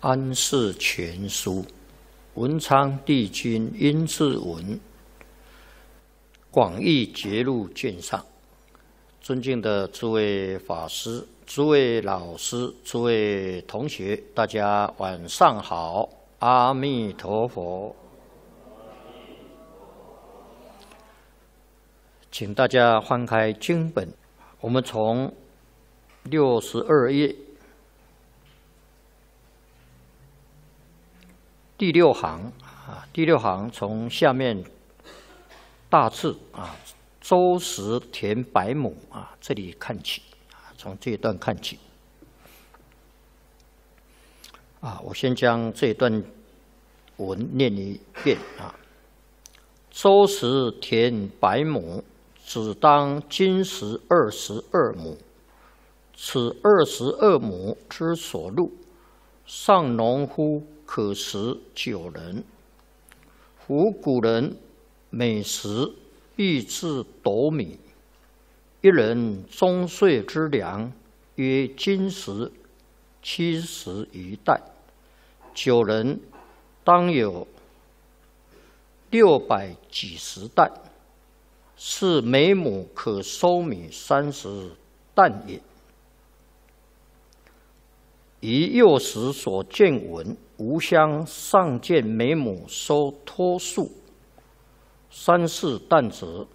安世全书，文昌帝君殷志文，广义节录卷上。尊敬的诸位法师、诸位老师、诸位同学，大家晚上好，阿弥陀佛。请大家翻开经本，我们从62页第6行第6行从下面大字周时田百亩这里看起从这一段看起我先将这一段文念一遍周时田百亩，只当金石22亩。此22亩之所入，上农夫可食9人。夫古人每食亦至斗米，一人中岁之粮约金石70余担，9人当有600几十担，是每亩可收米30担也。以幼时所见闻，吾乡尚见每亩收托数3、4担者。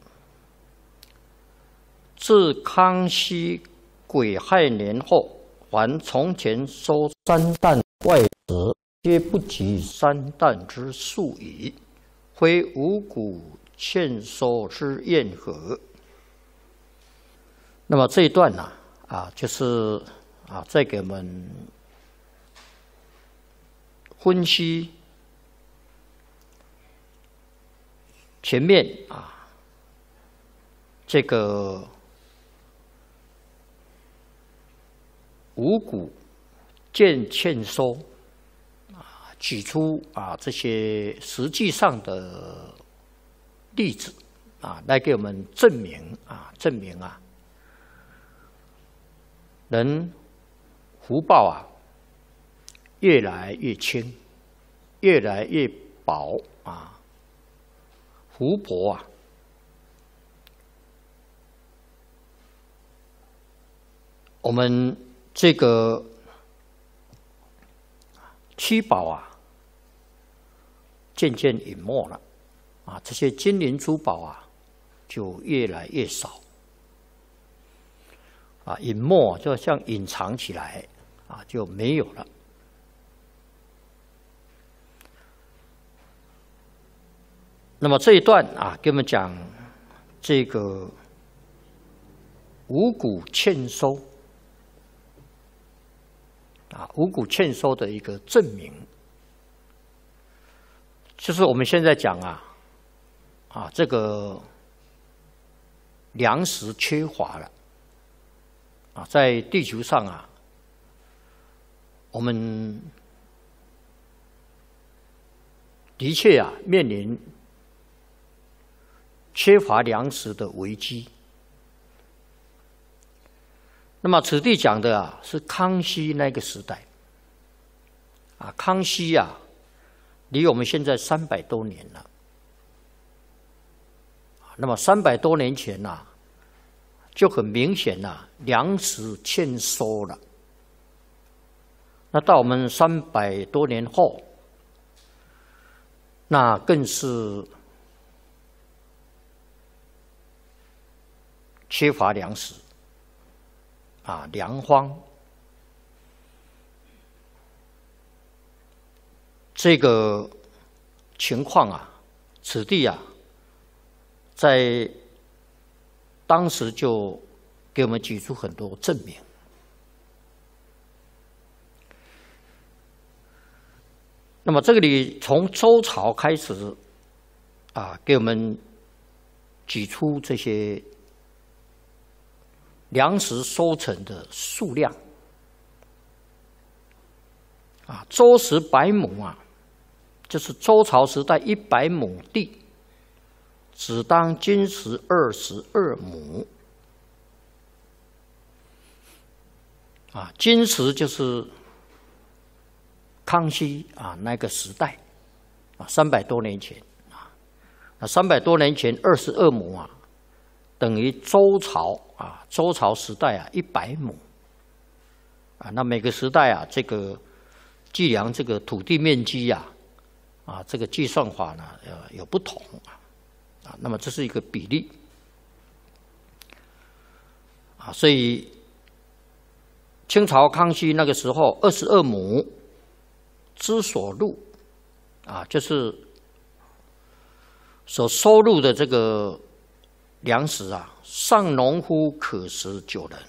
自康熙癸亥年后，凡从前收3担外者，皆不及3担之数矣。非五谷欠收之验何？那么这一段就是再给我们分析前面这个五谷欠收举出这些实际上的例子来给我们证明人福报越来越轻，越来越薄福薄我们这个七宝渐渐隐没了这些金银珠宝就越来越少隐没就像隐藏起来就没有了。那么这一段给我们讲这个五谷欠收五谷欠收的一个证明，就是我们现在讲这个粮食缺乏了在地球上我们的确面临缺乏粮食的危机。那么此地讲的是康熙那个时代康熙离我们现在300多年了。那么300多年前就很明显粮食欠收了。那到我们300多年后，那更是缺乏粮食粮荒。这个情况此地在当时就给我们举出很多证明。那么这里从周朝开始给我们举出这些粮食收成的数量周时百亩就是周朝时代100亩地，只当金石22亩金石就是康熙啊那个时代啊，300多年前啊，那300多年前22亩啊，等于周朝啊，周朝时代啊100亩啊，那每个时代啊，这个计量这个土地面积呀，啊，这个计算法呢有不同啊，那么这是一个比例啊，所以清朝康熙那个时候22亩之所入啊，就是所收入的这个粮食啊，上农夫可食9人。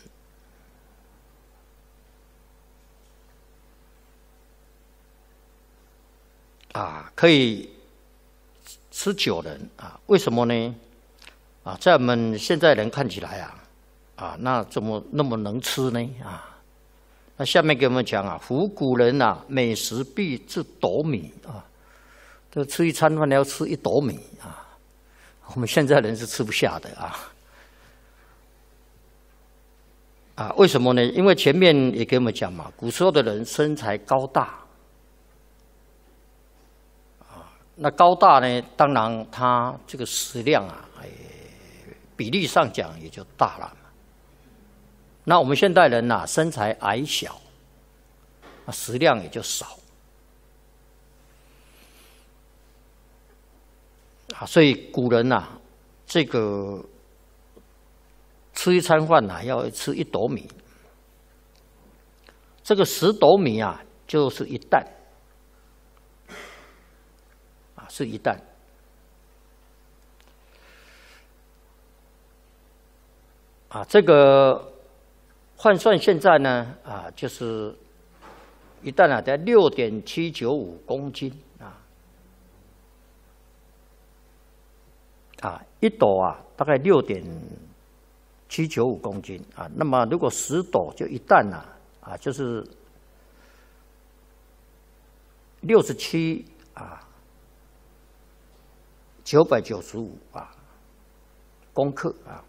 啊，可以吃9人啊？为什么呢？啊，在我们现在人看起来啊，那怎么那么能吃呢？啊，那下面给我们讲啊，夫古人啊，每食必至斗米啊，这吃一餐饭要吃1斗米啊，我们现在人是吃不下的啊，为什么呢？因为前面也给我们讲嘛，古时候的人身材高大。那高大呢？当然，它这个食量啊，比例上讲也就大了。那我们现代人呐，身材矮小，食量也就少啊。所以古人呐，这个吃一餐饭呐，要吃1斗米。这个10斗米啊，就是1担。是1担啊，这个换算现在呢啊，就是1担啊，在6.795公斤1斗啊，大概6.795公斤啊。那么如果10斗就1担啊，就是67995公克啊。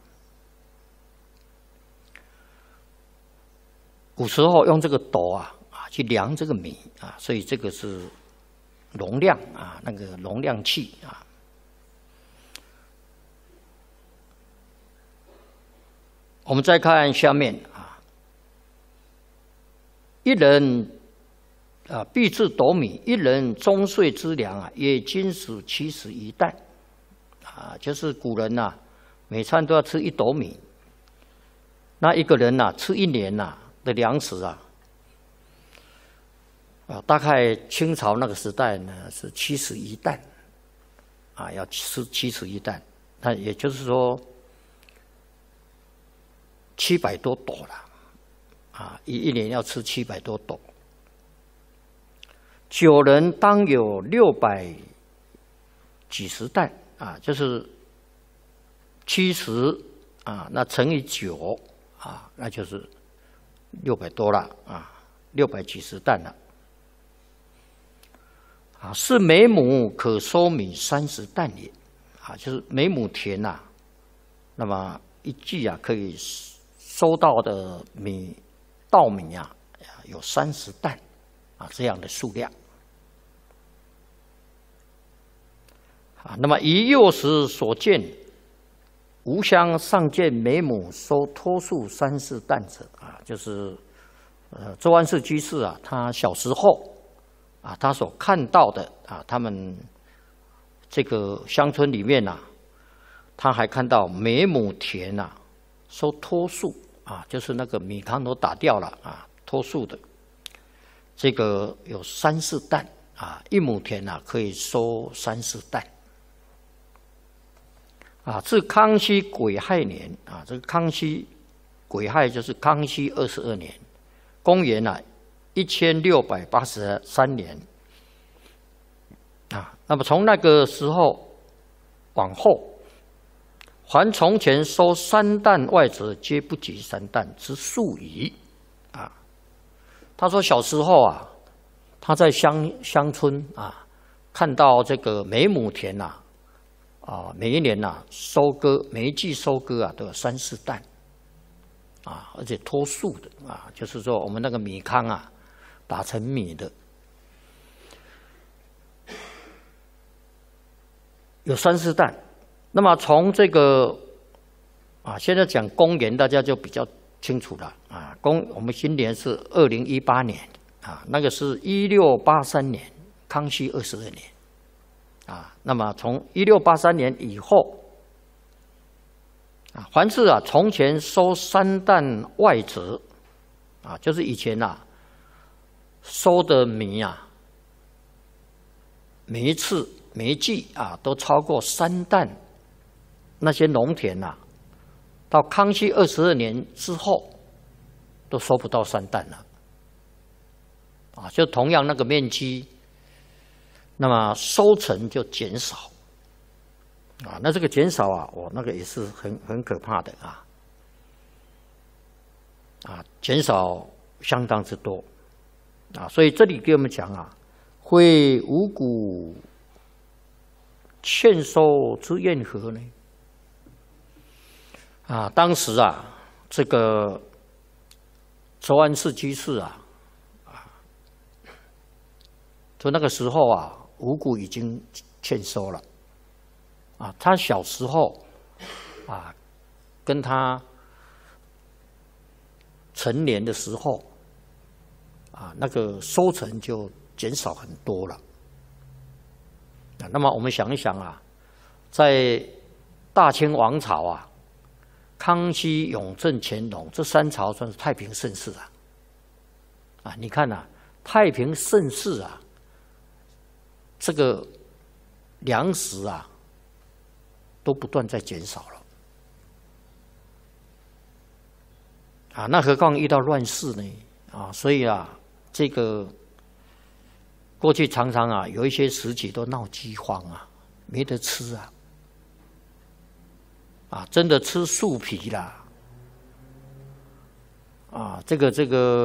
古时候用这个斗去量这个米啊，所以这个是容量啊，那个容量器啊。我们再看下面一人必至斗米，一人终岁之粮也均属71担就是古人每餐都要吃1斗米，那一个人吃1年的粮食大概清朝那个时代呢是71担要吃71担，那也就是说700多斗了一年要吃700多斗。9人当有600几十担就是70那乘以9那就是600多了600几十担了是每亩可收米30担也就是每亩田那么一季可以收到的稻米有30担这样的数量那么以幼时所见，吾乡尚见每亩收托数3、4担者就是周安世居士他小时候他所看到的他们这个乡村里面他还看到每亩田收托数就是那个米糠都打掉了托数的，这个有3、4担1亩田可以收3、4担。自康熙癸亥年这个康熙癸亥就是康熙22年，公元1683年那么从那个时候往后，凡从前收3担外者，皆不及3担之数矣他说小时候他在乡村看到这个每亩田每一年收割，每一季收割都有3、4担而且托数的就是说我们那个米糠打成米的有3、4弹。那么从这个现在讲公元，大家就比较清楚了啊。我们今年是2018年啊，那个是1683年，康熙22年啊。那么从1683年以后啊，凡是从前收3担外折啊，就是以前收的米每一次每一季都超过3担，那些农田到康熙22年之后都收不到3担了就同样那个面积，那么收成就减少那这个减少那个也是很可怕的减少相当之多所以这里给我们讲会五谷欠收之怨何呢？当时这个周安世居士就那个时候五谷已经欠收了他小时候跟他成年的时候那个收成就减少很多了那么我们想一想在大清王朝康熙、永正、乾隆这3朝算是太平盛世你看太平盛世这个粮食都不断在减少了那何况遇到乱世呢所以这个过去常常有一些时期都闹饥荒没得吃真的吃树皮啦这个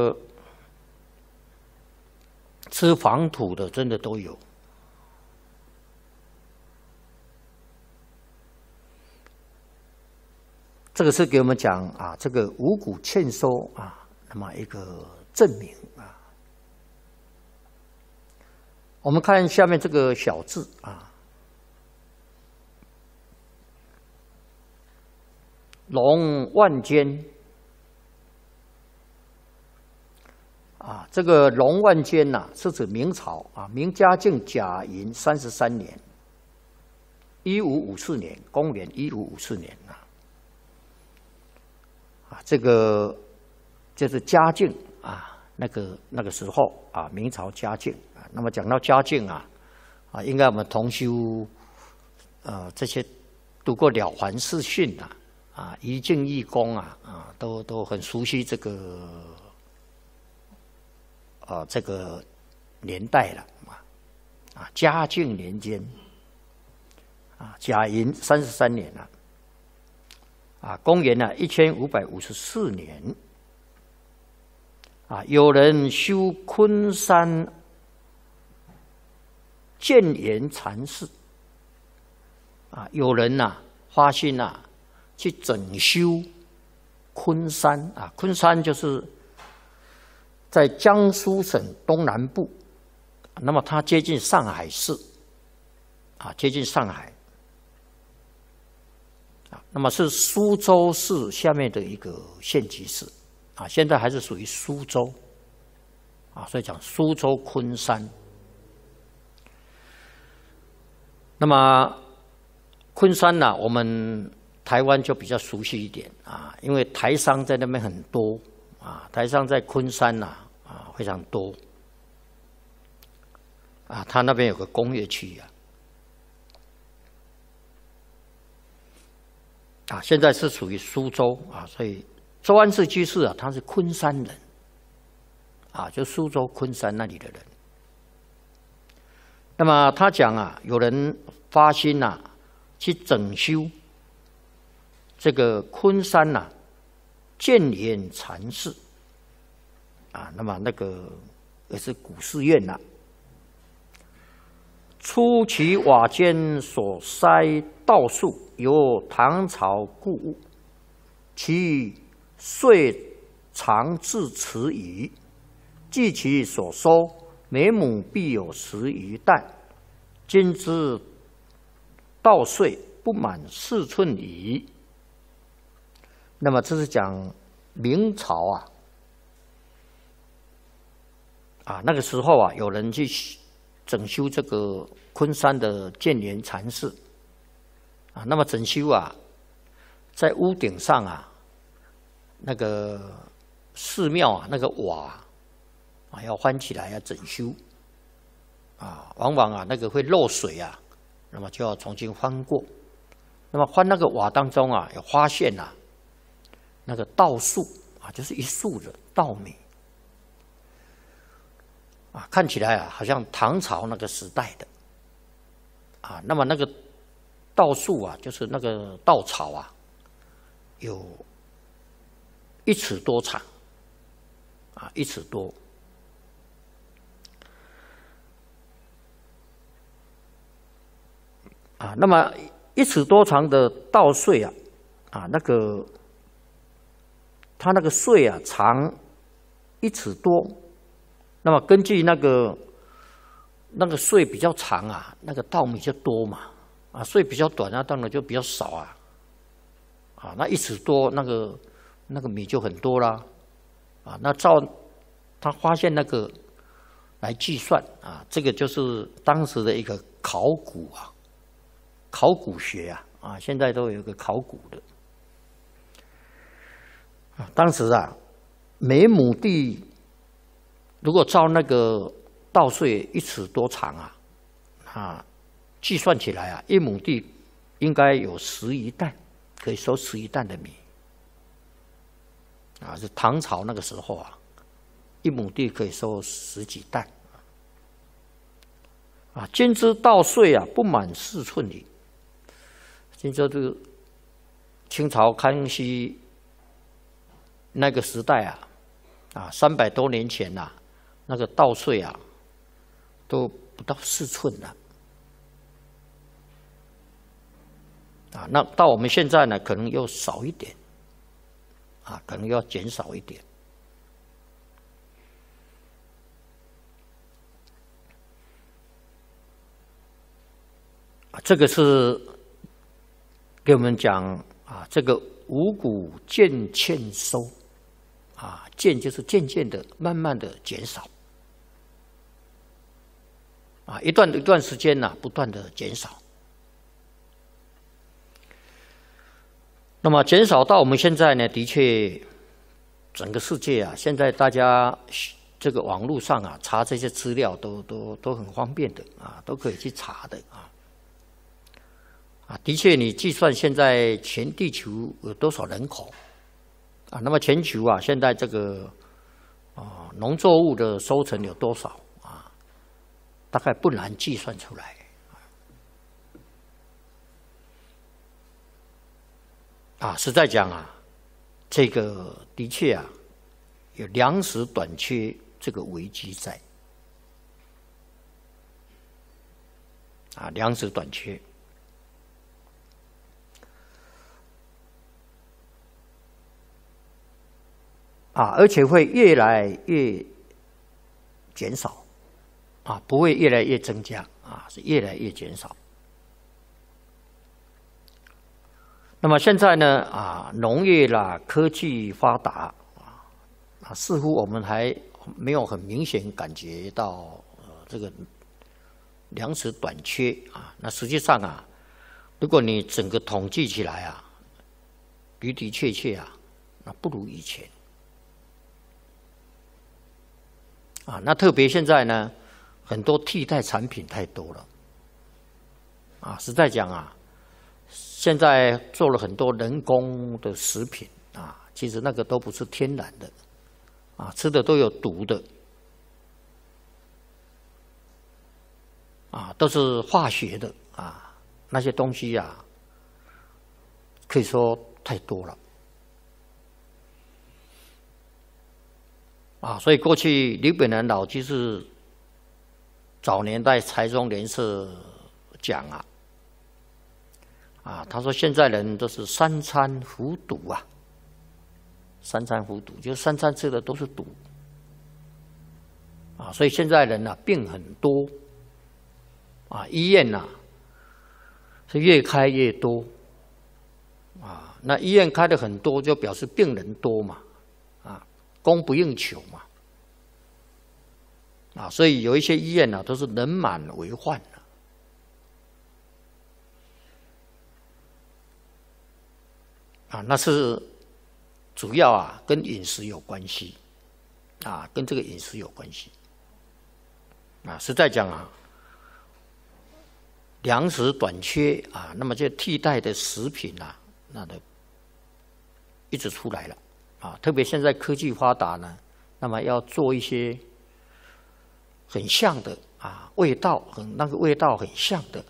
吃黄土的真的都有这个是给我们讲这个五谷欠收那么一个证明我们看下面这个小字龙万间这个龙万间是指明朝明嘉靖甲寅33年1554年，公元1554年这个就是嘉靖那个时候明朝嘉靖那么讲到嘉靖应该我们同修这些读过《了凡四训》一静一功都很熟悉这个这个年代了嘉靖年间甲寅33年公元1554年有人修昆山建言禅寺有人发心去整修昆山昆山就是在江苏省东南部，那么它接近上海市接近上海那么是苏州市下面的一个县级市现在还是属于苏州所以讲苏州昆山。那么昆山我们台湾就比较熟悉一点因为台商在那边很多台商在昆山非常多它那边有个工业区现在是属于苏州所以周安世居士他是昆山人就苏州昆山那里的人。那么他讲有人发心去整修这个昆山建言禅寺那么那个也是古寺院初其瓦间所塞道树，由唐朝故物，其岁长至此矣。据其所收，每亩必有10余担。今之稻穗不满4寸矣。那么这是讲明朝那个时候有人去整修这个昆山的建元禅寺那么整修在屋顶上那个寺庙那个瓦要翻起来整修往往那个会漏水那么就要重新翻过。那么翻那个瓦当中有发现那个稻树就是一树的稻米看起来好像唐朝那个时代的那么那个稻树就是那个稻草有1尺多长1尺多那么1尺多长的稻穗那个它那个穗长1尺多。那么根据那个穗比较长那个稻米就多嘛穗比较短当然就比较少那1尺多那个米就很多啦那照他发现那个来计算这个就是当时的一个考古考古学现在都有一个考古的当时每亩地如果照那个稻穗1尺多长计算起来1亩地应该有10余担，可以收10余担的米是唐朝那个时候1亩地可以收10几担今之稻穗不满4寸里。今这个清朝康熙那个时代300多年前那个稻穗都不到4寸了那到我们现在呢，可能又少一点可能要减少一点这个是给我们讲这个五谷渐欠收渐就是渐渐的、慢慢的减少一段时间不断的减少。那么减少到我们现在呢，的确，整个世界现在大家这个网络上查这些资料都很方便的都可以去查的的确，你计算现在全地球有多少人口那么全球现在这个农作物的收成有多少大概不难计算出来实在讲这个的确有粮食短缺这个危机在粮食短缺而且会越来越减少不会越来越增加是越来越减少。那么现在呢农业科技发达似乎我们还没有很明显感觉到这个粮食短缺那实际上如果你整个统计起来的的确确那不如以前那特别现在呢，很多替代产品太多了实在讲现在做了很多人工的食品其实那个都不是天然的吃的都有毒的都是化学的那些东西可以说太多了所以过去李本人老居士早年代财中联社讲他说现在人都是三餐服毒三餐服毒，就是三餐吃的都是毒所以现在人病很多医院是越开越多啊。那医院开的很多，就表示病人多嘛，啊，供不应求嘛，啊，所以有一些医院呢，都是人满为患的。啊，那是主要啊跟饮食有关系，啊，跟这个饮食有关系。啊，实在讲啊，粮食短缺啊，那么这替代的食品啊，那的一直出来了啊。特别现在科技发达呢，那么要做一些很像的啊，那个味道很像的，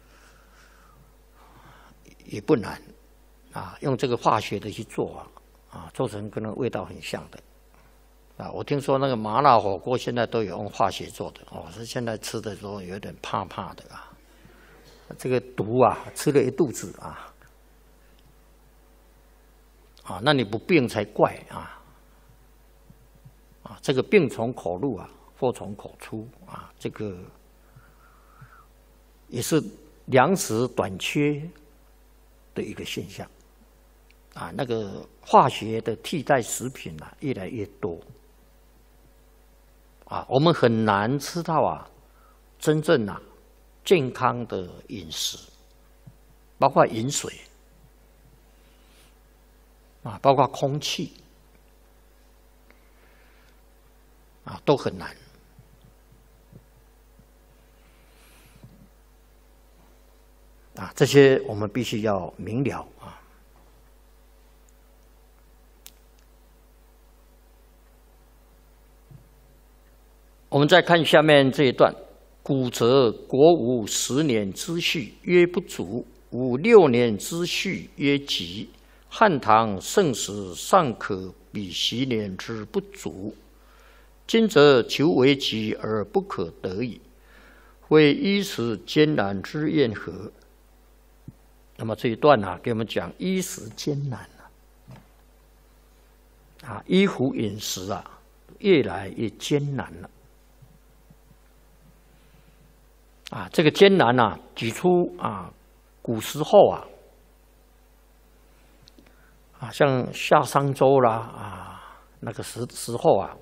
也不难。啊，用这个化学的去做啊，做成跟那个味道很像的，啊，我听说那个麻辣火锅现在都有用化学做的，哦，是现在吃的时候有点怕怕的啊，这个毒啊，吃了一肚子啊，啊，那你不病才怪啊，啊，这个病从口入啊，祸从口出啊，这个也是粮食短缺的一个现象。啊，那个化学的替代食品啊，越来越多。啊，我们很难吃到啊，真正啊健康的饮食，包括饮水，啊，包括空气，啊，都很难。啊，这些我们必须要明了啊。我们再看下面这一段：古则国无10年之序，曰不足；无6年之序，曰极。汉唐盛时，尚可比昔年之不足。今则求为极而不可得矣，非衣食艰难之怨何？那么这一段啊，给我们讲衣食艰难啊，衣服饮食啊，越来越艰难了。啊，这个艰难啊，举出啊，古时候啊，像夏商周啦啊，那个时候啊，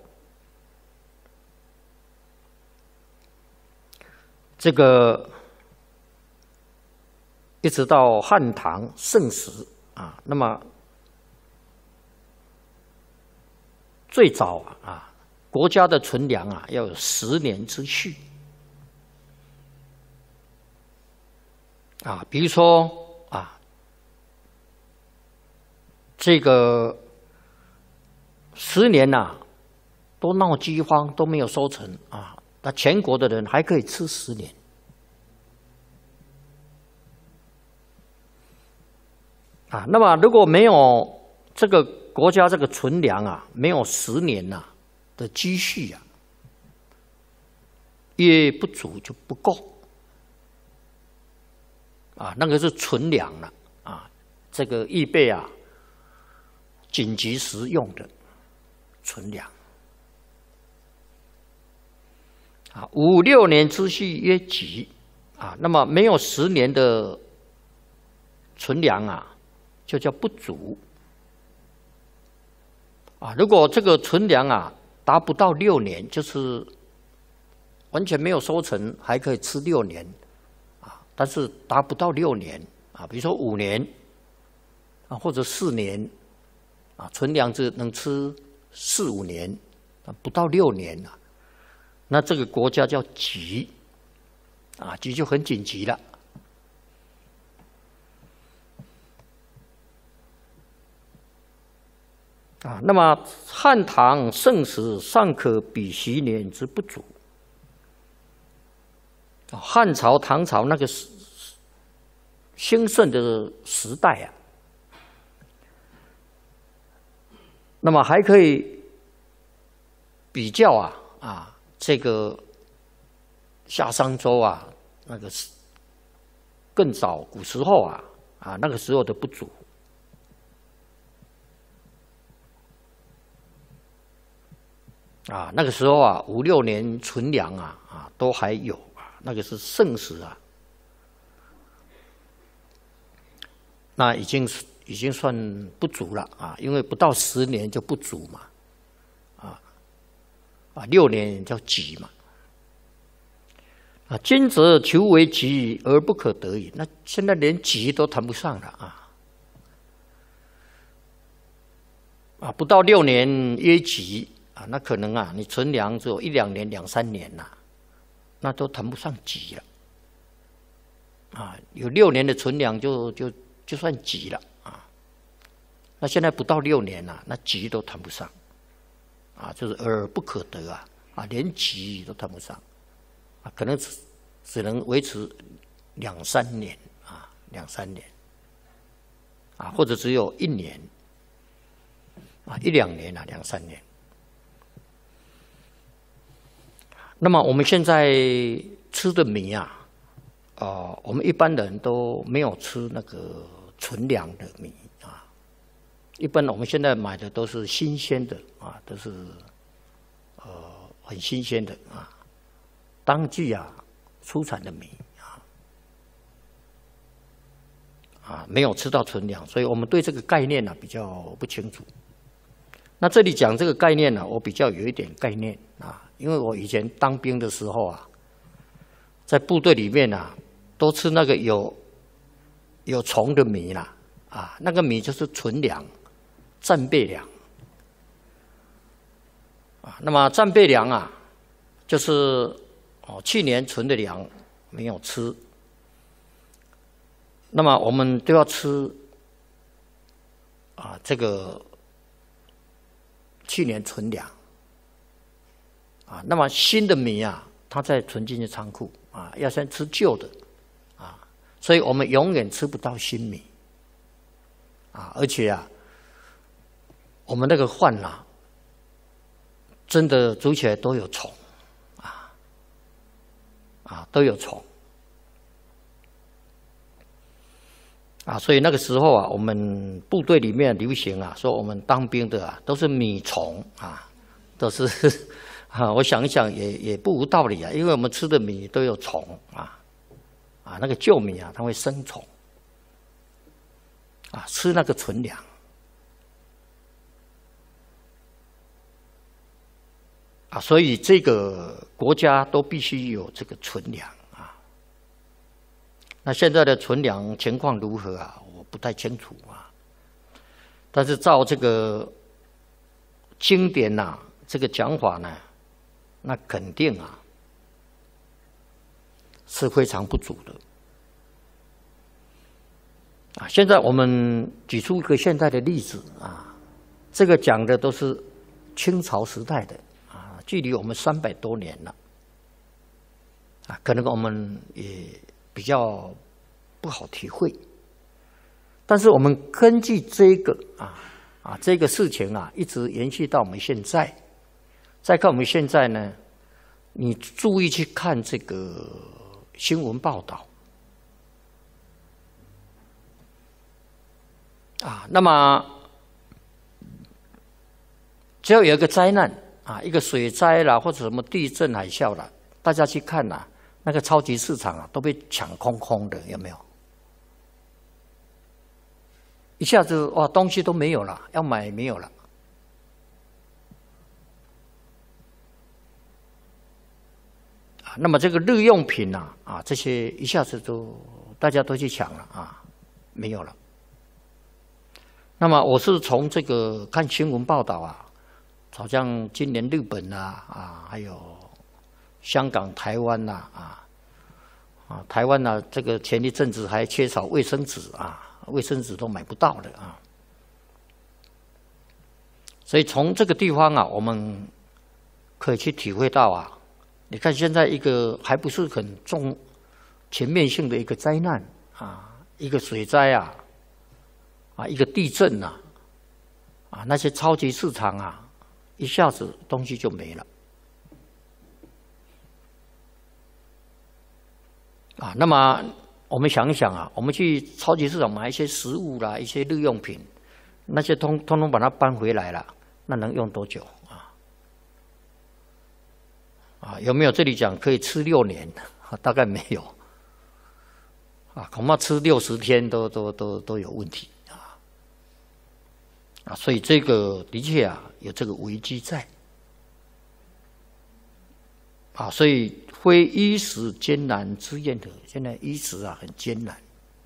这个一直到汉唐盛时啊，那么最早啊，国家的存粮啊，要有10年之序。啊，比如说啊，这个10年呐，都闹饥荒，都没有收成啊，那全国的人还可以吃10年。啊，那么如果没有这个国家这个存粮啊，没有10年呐的积蓄啊，越不足就不够。啊，那个是存粮了啊，这个预备啊，紧急时用的存粮。啊，5、6年之序曰极啊，那么没有10年的存粮啊，就叫不足。啊，如果这个存粮啊达不到6年，就是完全没有收成，还可以吃6年。但是达不到6年啊，比如说5年啊，或者4年啊，存粮只能吃4、5年啊，不到6年啊，那这个国家叫急啊，急就很紧急了啊。那么汉唐盛时，尚可比昔年之不足。汉朝、唐朝那个兴盛的时代啊，那么还可以比较啊，这个夏商周啊，那个更早古时候啊，那个时候的不足。啊，那个时候啊，5、6年存粮啊，都还有啊，那个是盛时啊。 那已经算不足了啊，因为不到10年就不足嘛，6年叫急嘛。今则求为急而不可得矣。那现在连急都谈不上了不到6年约急那可能你存粮只有1、2年、2、3年那都谈不上急了有6年的存粮就算急了那现在不到6年那急都谈不上就是而不可得连急都谈不上可能只能维持2、3年2、3年或者只有1年1、2年2、3年。那么我们现在吃的米我们一般人都没有吃那个存粮的米一般我们现在买的都是新鲜的都是很新鲜的当季出产的米没有吃到存粮，所以我们对这个概念比较不清楚。那这里讲这个概念我比较有一点概念因为我以前当兵的时候在部队里面都吃那个有虫的米那个米就是存粮、战备粮那么战备粮就是去年存的粮没有吃，那么我们都要吃这个去年存粮那么新的米它再存进去仓库要先吃旧的所以我们永远吃不到新米而且我们那个饭真的煮起来都有虫都有虫所以那个时候我们部队里面流行说我们当兵的都是米虫都是我想一想也不无道理因为我们吃的米都有虫那个旧米它会生虫吃那个存粮所以这个国家都必须有这个存粮那现在的存粮情况如何我不太清楚但是照这个经典这个讲法呢，那肯定是非常不足的现在我们举出一个现在的例子这个讲的都是清朝时代的距离我们300多年了可能我们也比较不好体会，但是我们根据这个这个事情一直延续到我们现在。再看我们现在呢，你注意去看这个新闻报道那么只要有一个灾难一个水灾啦，或者什么地震、海啸啦，大家去看那个超级市场都被抢空空的，有没有？一下子东西都没有了，要买没有了。那么这个日用品这些一下子大家都去抢了没有了。那么我是从这个看新闻报道好像今年日本还有香港、台湾台湾这个前一阵子还缺少卫生纸卫生纸都买不到的所以从这个地方我们可以去体会到你看现在一个还不是很全面性的一个灾难一个水灾一个地震那些超级市场一下子东西就没了那么我们想一想我们去超级市场买一些食物啦，一些日用品，那些通通把它搬回来了，那能用多久有没有这里讲可以吃6年？大概没有恐怕吃60天都有问题所以这个的确有这个危机在所以非衣食艰难之宴的，现在衣食很艰难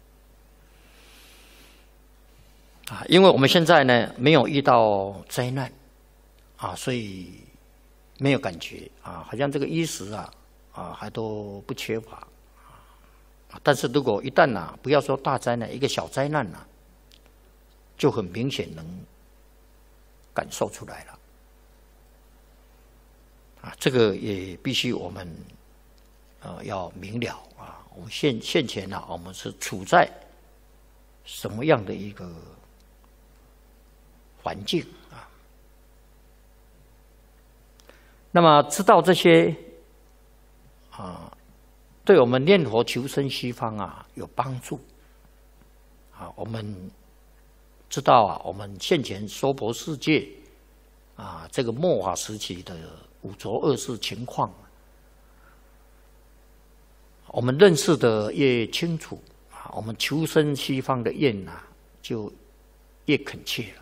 因为我们现在呢没有遇到灾难所以没有感觉好像这个衣食还都不缺乏但是如果一旦不要说大灾难，一个小灾难就很明显能感受出来了这个也必须我们要明了我们现前我们是处在什么样的一个环境那么知道这些对我们念佛求生西方有帮助我们知道我们现前娑婆世界这个末法时期的五浊恶世情况，我们认识的越清楚我们求生西方的愿就越恳切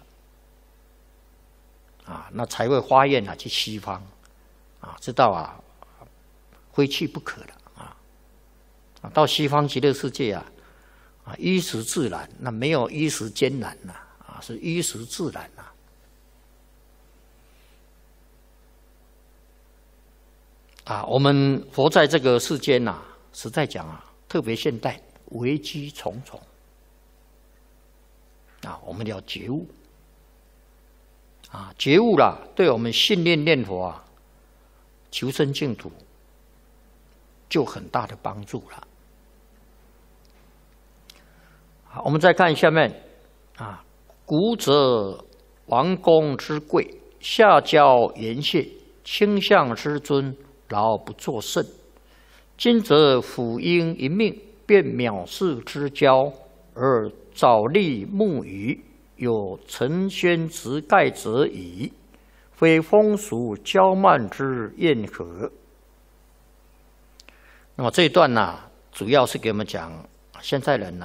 了那才会发愿去西方知道非去不可了到西方极乐世界衣食自然，那没有衣食艰难是衣食自然我们活在这个世间实在讲特别现代危机重重我们要觉悟觉悟了，对我们信念念佛求生净土就很大的帮助了我们再看下面古者王公之贵，下交言谢，倾向之尊，劳不作甚。今则辅应一命，便藐视之交，而早立木鱼，有承宣直盖者矣，非风俗骄慢之宴何？那么这一段主要是给我们讲现在人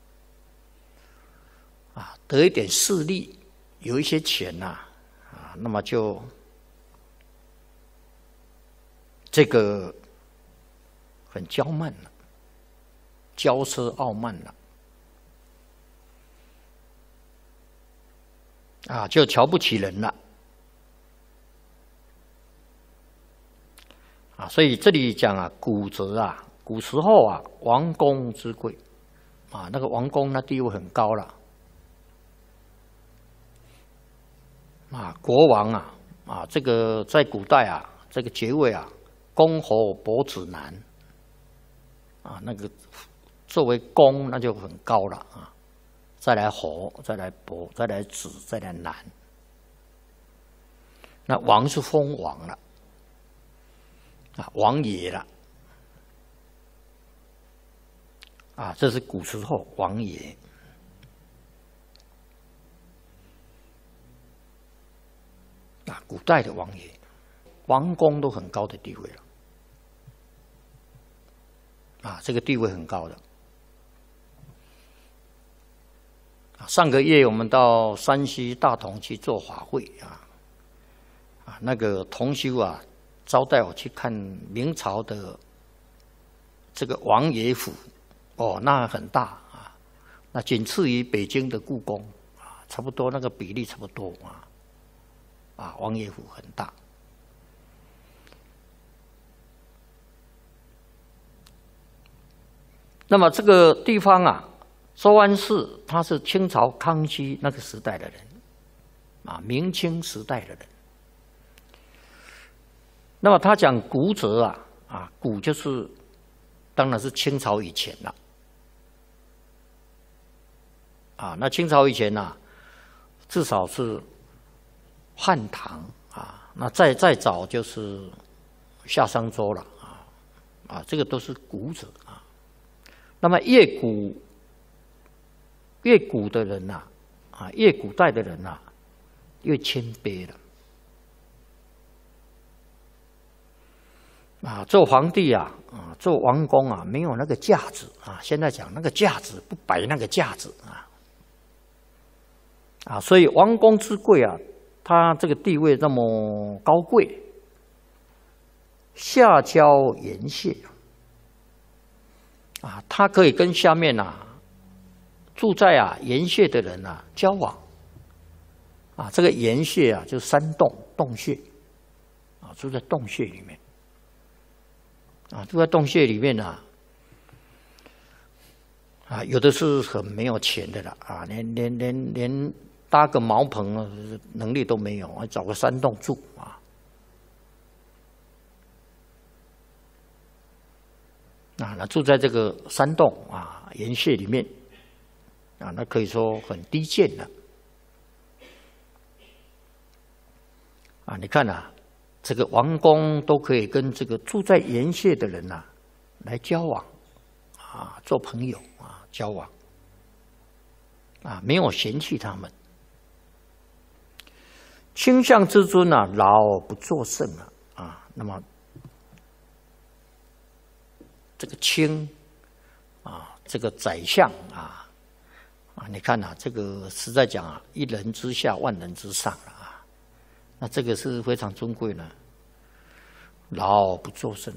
得一点势力，有一些钱那么就这个很骄慢了，骄奢傲慢了就瞧不起人了所以这里讲古则古时候王公之贵那个王公地位很高了国王这个在古代这个爵位公侯伯子男那个作为公那就很高了再来侯，再来伯，再来子，再来男。那王是封王了王爷了这是古时候王爷古代的王爷，王公都很高的地位了这个地位很高的。上个月我们到山西大同去做法会那个同修招待我去看明朝的这个王爷府那很大那仅次于北京的故宫差不多那个比例差不多王爷府很大。那么这个地方周安世他是清朝康熙那个时代的人明清时代的人。那么他讲古者古就是当然是清朝以前了那清朝以前至少是汉唐那再早就是夏商周了这个都是古者那么越古的人越古代的人越谦卑了做皇帝做王公没有那个架子现在讲那个架子不摆那个架子所以王公之贵他这个地位那么高贵，下交言谢他可以跟下面住在言谢的人交往这个言谢就是山洞穴住在洞穴里面住在洞穴里面有的是很没有钱的了连搭个茅棚能力都没有，找个山洞住那住在这个山洞岩穴里面那可以说很低贱了你看这个王公都可以跟这个住在岩穴的人来交往做朋友交往没有嫌弃他们。卿相之尊老不作圣那么这个卿这个宰相你看这个实在讲一人之下万人之上了那这个是非常尊贵的。老不作圣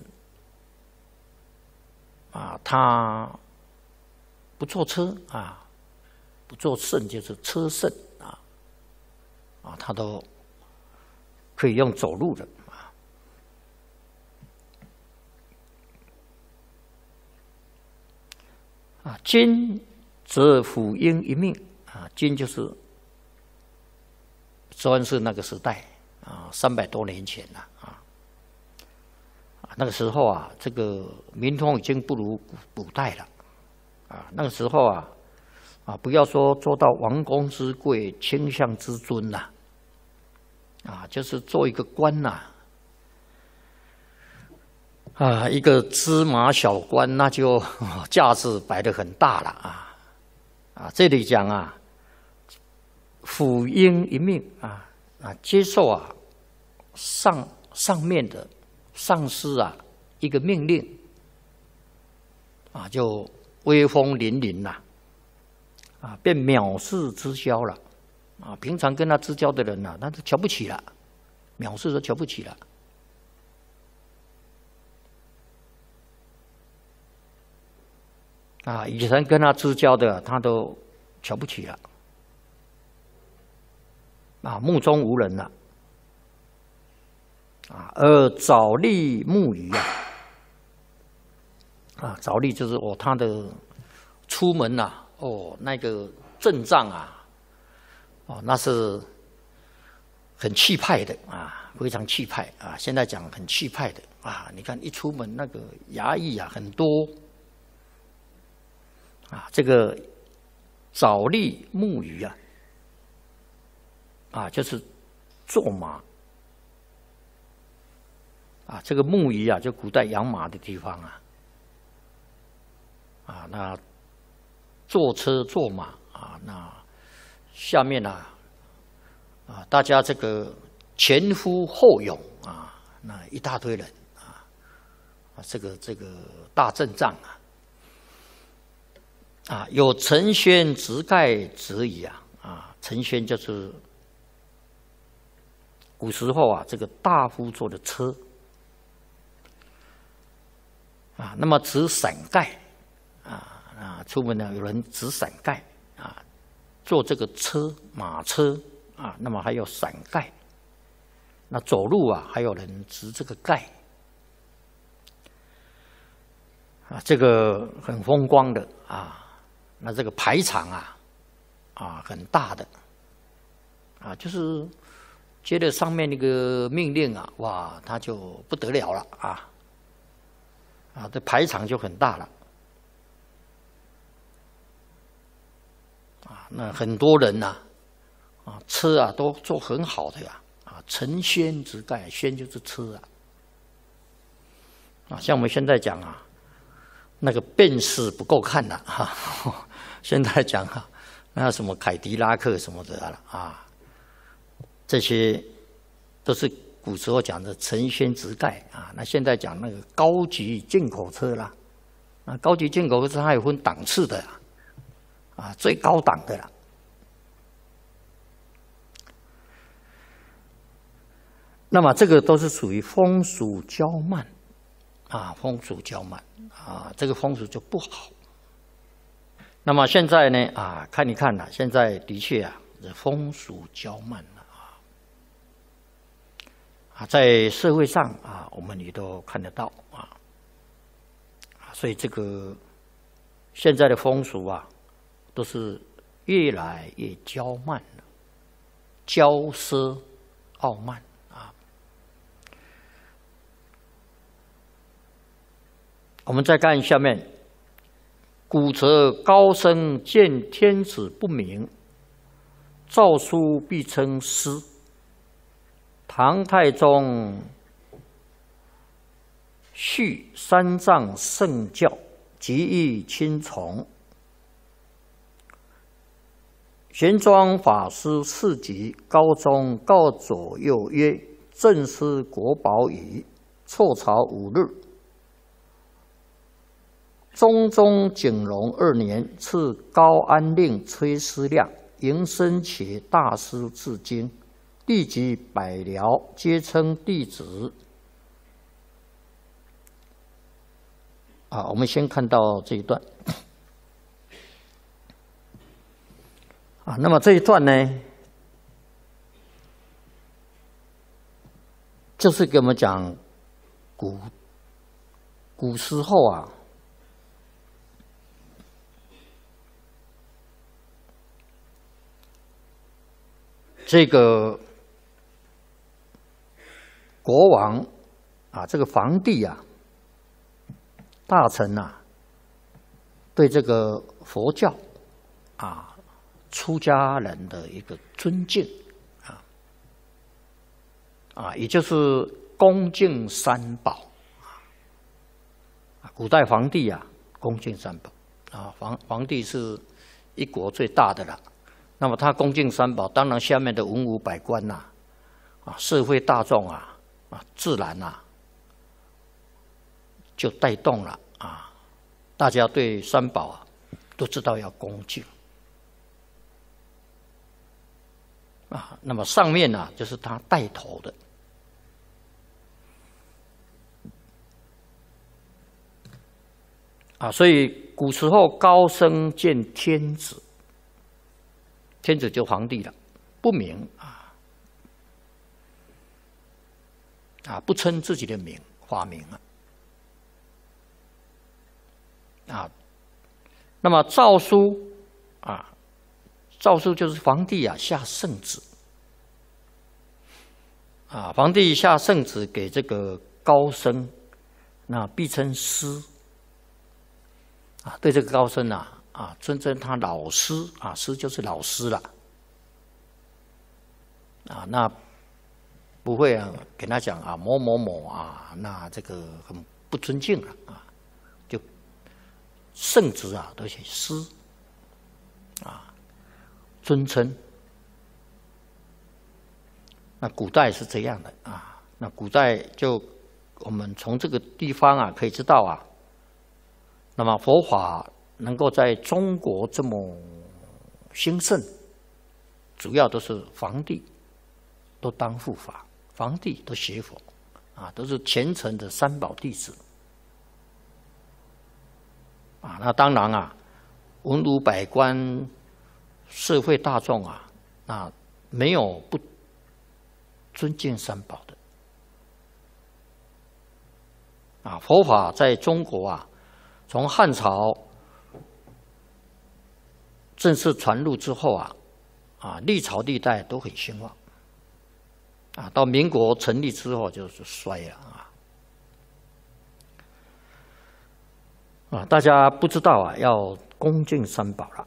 他不坐车不坐圣就是车圣他都可以用走路的今则辅婴一命今就是专是那个时代300多年前了那个时候这个民风已经不如古代了那个时候不要说做到王公之贵卿相之尊了就是做一个官一个芝麻小官那就架子摆得很大了这里讲辅婴一命接受上面的上司一个命令就威风凛凛了变藐视之交了平常跟他之交的人那都瞧不起了，藐视都瞧不起了以前跟他之交的他都瞧不起了目中无人了而早立木鱼早立就是他的出门那个阵仗那是很气派的非常气派现在讲很气派的你看一出门那个衙役很多这个早立木鱼就是坐马这个木鱼就古代养马的地方那坐车坐马那下面大家这个前呼后拥那一大堆人这个大阵仗有承轩直盖直矣承轩就是古时候这个大夫坐的车那么执伞盖出门有人执伞盖坐这个车马车那么还有伞盖，那走路还有人执这个盖这个很风光的那这个排场很大的就是接着上面那个命令哇，他就不得了了这排场就很大了那很多人车都做很好的承轩直盖，轩就是车像我们现在讲那个奔驰不够看了现在讲那什么凯迪拉克什么的这些都是古时候讲的承先直盖啊，那现在讲那个高级进口车啦，啊，高级进口车还有分档次的啊，最高档的啦。那么这个都是属于风俗骄慢啊，风俗骄慢啊，这个风俗就不好。那么现在呢啊，看一看啦，现在的确啊，风俗骄慢了啊，在社会上啊，我们也都看得到啊，所以这个现在的风俗啊，都是越来越骄慢了，骄奢傲慢啊。我们再看下面，古则高僧见天子不明，诏书必称师。唐太宗续三藏圣教，极意亲从。玄奘法师次级高中告左右曰：“正是国宝矣。”辍朝5日。中景隆2年，赐高安令崔思亮，迎僧伽大师至京。弟及百僚皆称弟子。啊，我们先看到这一段。啊，那么这一段呢，就是给我们讲古时候啊，这个国王啊，这个皇帝啊，大臣啊，对这个佛教啊，出家人的一个尊敬啊，也就是恭敬三宝啊。古代皇帝啊，恭敬三宝啊，皇帝是一国最大的了。那么他恭敬三宝，当然下面的文武百官呐，啊，社会大众啊。自然就带动了啊，大家对三宝啊都知道要恭敬啊。那么上面呢，就是他带头的啊，所以古时候高僧见天子，天子就皇帝了，不明啊，不称自己的名法名啊。那么诏书啊，诏书就是皇帝啊下圣旨啊，皇帝下圣旨给这个高僧，那必称师啊，对这个高僧啊尊称他老师啊，师就是老师了啊，那。不会给他讲啊某某某啊，那这个很不尊敬了啊，就圣旨啊都写师啊，尊称。那古代是这样的啊，那古代就我们从这个地方啊可以知道啊，那么佛法能够在中国这么兴盛，主要都是皇帝都当护法。皇帝都学佛啊，都是虔诚的三宝弟子啊。那当然啊，文武百官、社会大众啊，那没有不尊敬三宝的啊。佛法在中国啊，从汉朝正式传入之后啊，历朝历代都很兴旺。啊，到民国成立之后就是衰了啊！大家不知道啊，要恭敬三宝了。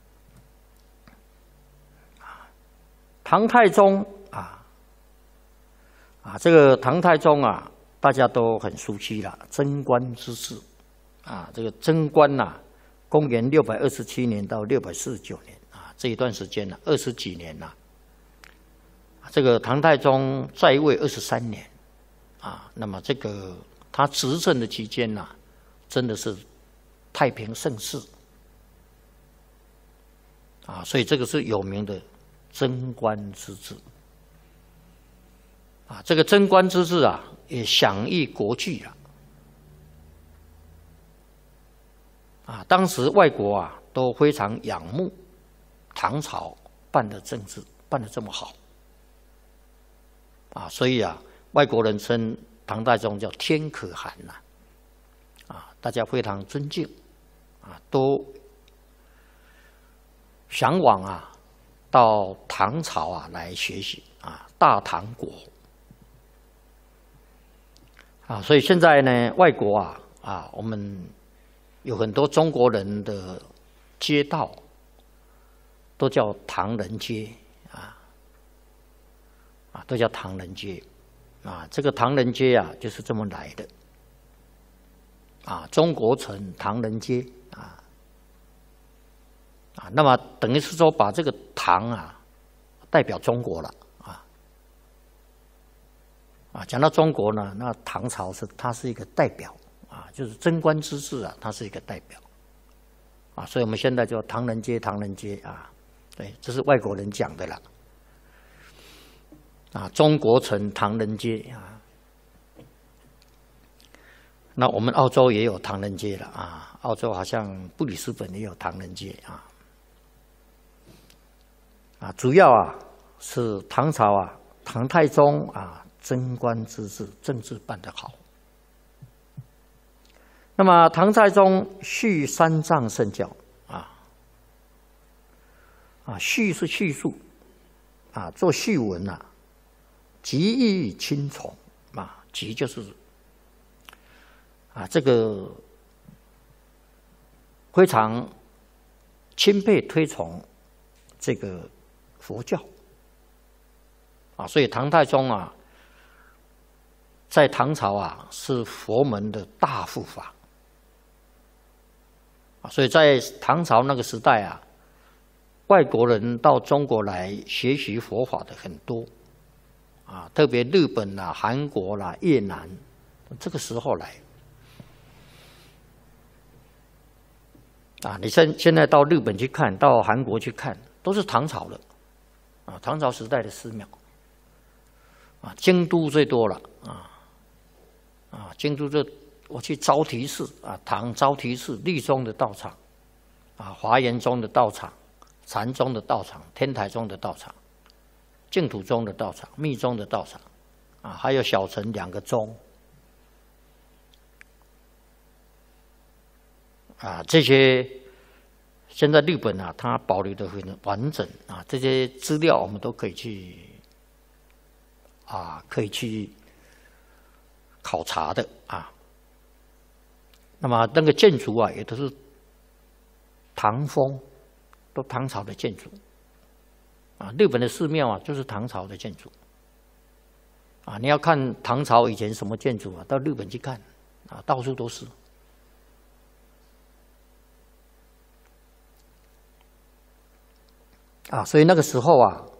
唐太宗这个唐太宗啊，大家都很熟悉了，贞观之治啊，这个贞观公元627年到649年啊，这一段时间20几年这个唐太宗在位23年，那么这个他执政的期间呐，真的是太平盛世，所以这个是有名的贞观之治，这个贞观之治也享誉国际当时外国都非常仰慕唐朝办的政治办得这么好，所以外国人称唐太宗叫天可汗大家非常尊敬，都向往到唐朝来学习大唐国所以现在呢，外国我们有很多中国人的街道都叫唐人街都叫唐人街这个唐人街就是这么来的中国城唐人街那么等于是说把这个唐代表中国了讲到中国呢，那唐朝它是一个代表就是贞观之治它是一个代表所以我们现在叫唐人街，唐人街对，这是外国人讲的了中国城唐人街那我们澳洲也有唐人街了澳洲好像布里斯本也有唐人街主要是唐朝唐太宗贞观之治，政治办得好。那么唐太宗续三藏圣教续是叙述做序文极易亲从极就是这个非常钦佩推崇这个佛教所以唐太宗在唐朝是佛门的大护法所以在唐朝那个时代外国人到中国来学习佛法的很多特别日本韩国越南这个时候来你现在到日本去看，到韩国去看，都是唐朝的唐朝时代的寺庙京都最多了京都我去招提寺唐招提寺律宗的道场华严宗的道场，禅宗的道场，天台宗的道场，净土宗的道场，密宗的道场还有小乘2个宗这些现在日本它保留的很完整这些资料我们都可以去考察的那么那个建筑也都是唐风，都唐朝的建筑日本的寺庙就是唐朝的建筑你要看唐朝以前什么建筑到日本去看到处都是所以那个时候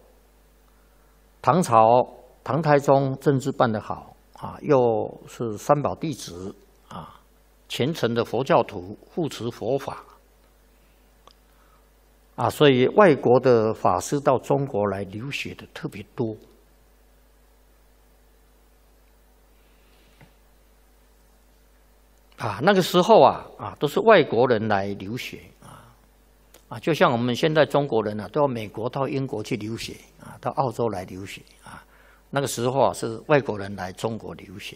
唐朝唐太宗政治办得好又是三宝弟子虔诚的佛教徒护持佛法所以外国的法师到中国来留学的特别多那个时候都是外国人来留学就像我们现在中国人都到美国到英国去留学到澳洲来留学那个时候是外国人来中国留学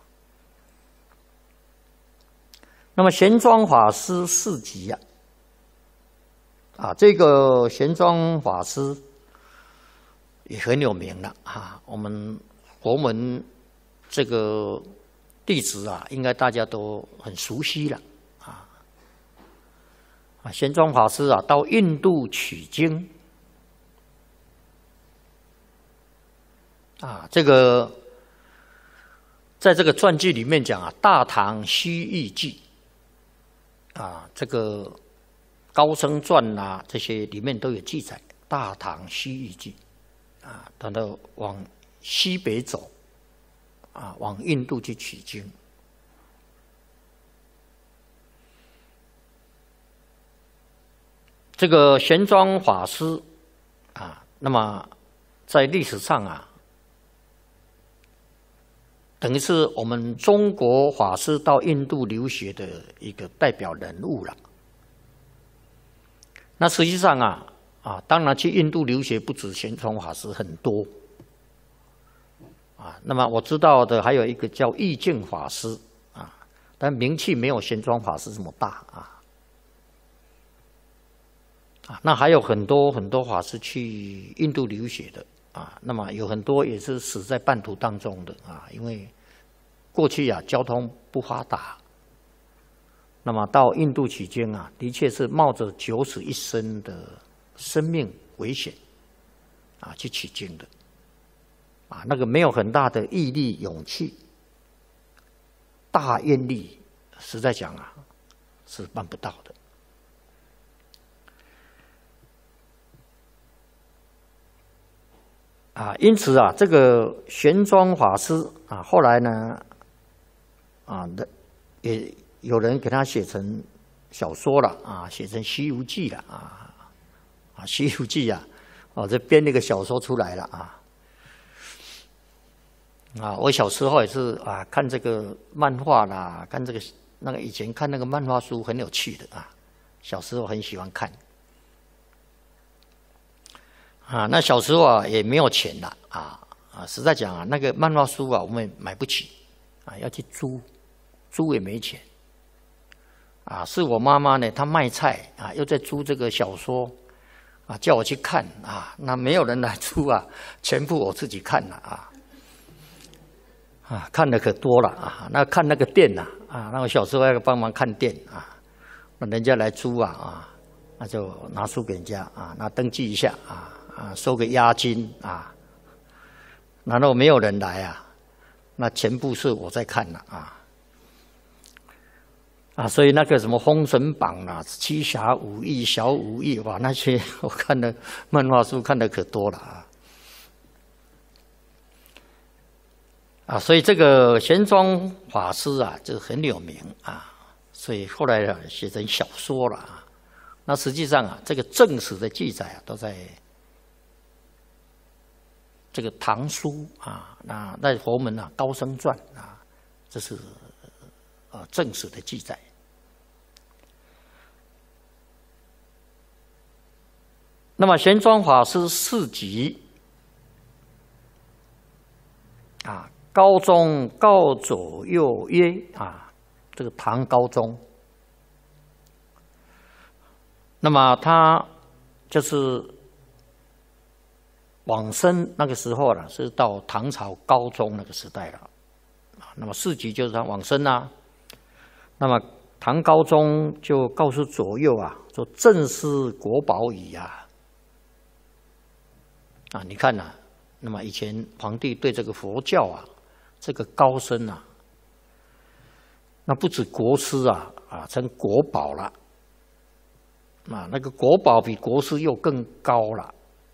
那么玄奘法师事迹这个玄奘法师也很有名了我们佛门这个弟子应该大家都很熟悉了玄奘法师到印度取经这个在这个传记里面讲《大唐西域记》这个高僧传这些里面都有记载《大唐西域记》 啊，他都往西北走，啊，往印度去取经。这个玄奘法师啊，那么在历史上啊，等于是我们中国法师到印度留学的一个代表人物了。那实际上啊，当然去印度留学不止玄奘法师，很多啊。那么我知道的还有一个叫义净法师啊，但名气没有玄奘法师这么大啊。那还有很多法师去印度留学的啊，那么有很多也是死在半途当中的啊，因为过去啊交通不发达，那么到印度取经啊，的确是冒着九死一生的生命危险啊去取经的啊，那个没有很大的毅力、勇气、大愿力，实在讲啊是办不到的。啊，因此啊，这个玄奘法师啊，后来呢，啊，也有人给他写成小说了啊，写成《西游记》了啊，《西游记》啊，哦，这编那个小说出来了啊。啊，我小时候也是啊，看这个漫画啦，看这个那个以前看那个漫画书很有趣的啊，小时候很喜欢看。啊，那小时候啊也没有钱了实在讲啊，那个漫画书啊我们买不起啊，要去租，租也没钱啊。是我妈妈呢，她卖菜啊，又在租这个小说啊，叫我去看啊。那没有人来租啊，全部我自己看了看的可多了啊。那看那个店那我小时候要帮忙看店那人家来租那就拿书给人家那登记一下收个押金然后没有人来那全部是我在看所以那个什么《封神榜》七侠五义、小五义，哇，那些我看的漫画书看的可多了所以这个玄奘法师就很有名所以后来写成小说了那实际上这个正史的记载都在这个唐书那在佛门高僧传这是正史的记载。那么玄奘法师事迹高宗告左右曰这个唐高宗，那么他就是往生那个时候了，是到唐朝高宗那个时代了那么事迹就是他往生那么唐高宗就告诉左右说正是国宝矣你看那么以前皇帝对这个佛教这个高僧那不止国师成国宝了那个国宝比国师又更高了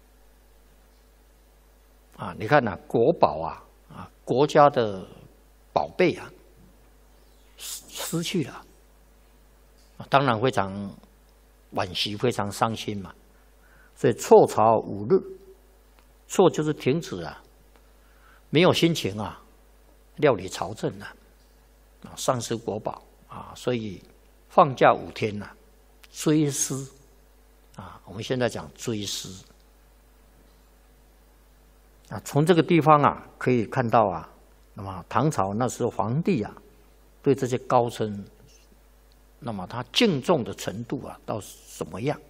你看国宝国家的宝贝失去了当然非常惋惜，非常伤心嘛。所以辍朝5日，辍就是停止没有心情料理朝政丧失国宝所以放假5天追思我们现在讲追思从这个地方可以看到那么唐朝那时候皇帝对这些高僧，那么他敬重的程度到什么样？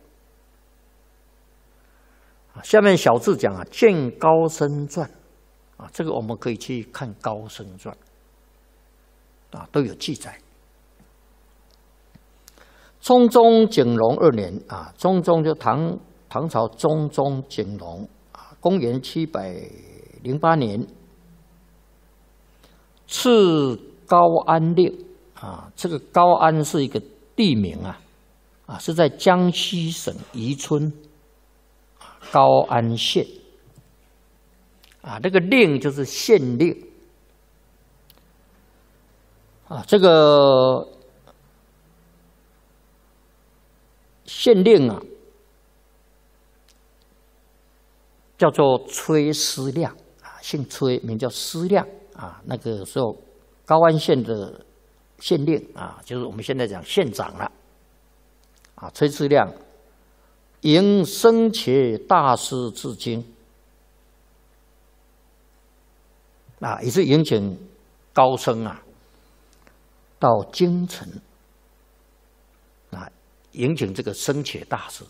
下面小字讲《见高僧传》这个我们可以去看《高僧传》都有记载。中宗景隆2年中宗就唐朝中宗景隆公元708年，赐高安令这个高安是一个地名是在江西省宜春高安县啊，这个令就是县令啊，这个县令啊，叫做崔思亮啊，姓崔，名叫思亮啊。那个时候高安县的县令啊，就是我们现在讲县长了啊。崔思亮迎僧伽大师至京啊，也是迎请高僧啊到京城啊，迎请这个僧伽大师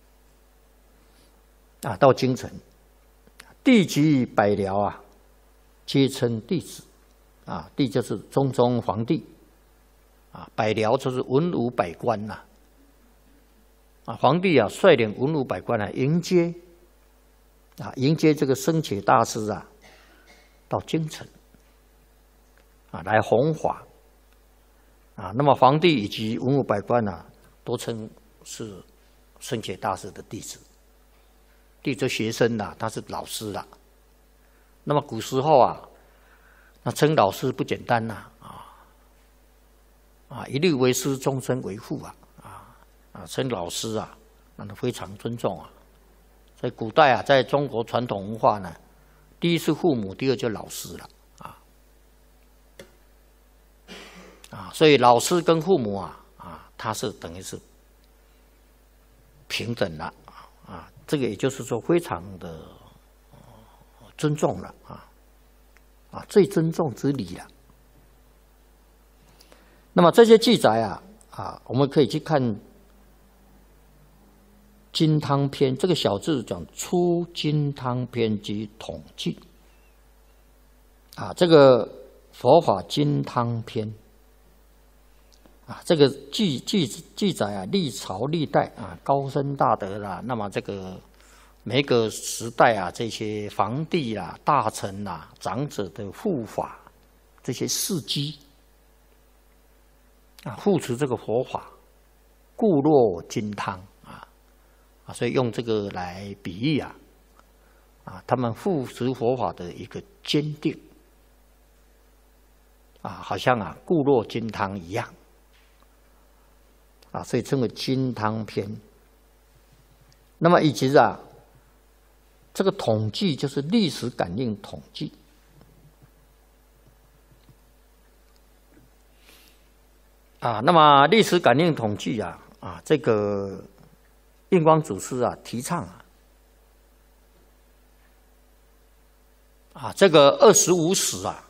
啊到京城，弟及百僚啊，皆称弟子啊。弟就是中宗皇帝啊，百僚就是文武百官呐啊。皇帝啊率领文武百官来迎接这个僧伽大师啊到京城啊来弘法啊。那么皇帝以及文武百官啊都称是僧伽大师的弟子。弟子学生啦，他是老师啦。那么古时候啊，那称老师不简单呐啊，一律为师，终身为父啊，称老师啊，那非常尊重啊。在古代啊，在中国传统文化呢，第一是父母，第二就是老师了啊，所以老师跟父母啊，他是等于是平等了啊。这个也就是说，非常的尊重了啊，最尊重之礼了。那么这些记载啊，我们可以去看《金汤篇》，这个小字讲出金汤篇及统计啊，这个佛法金汤篇啊，这个记载啊，历朝历代啊，高僧大德啦，那么这个每个时代啊，这些皇帝啦、大臣啦、长者的护法，这些事迹啊，护持这个佛法，固若金汤啊，所以用这个来比喻啊，他们护持佛法的一个坚定啊，好像啊固若金汤一样。啊，所以称为金汤篇。那么以及啊，这个统计就是历史感应统计啊。那么历史感应统计啊，这个印光祖师啊提倡这个25史啊，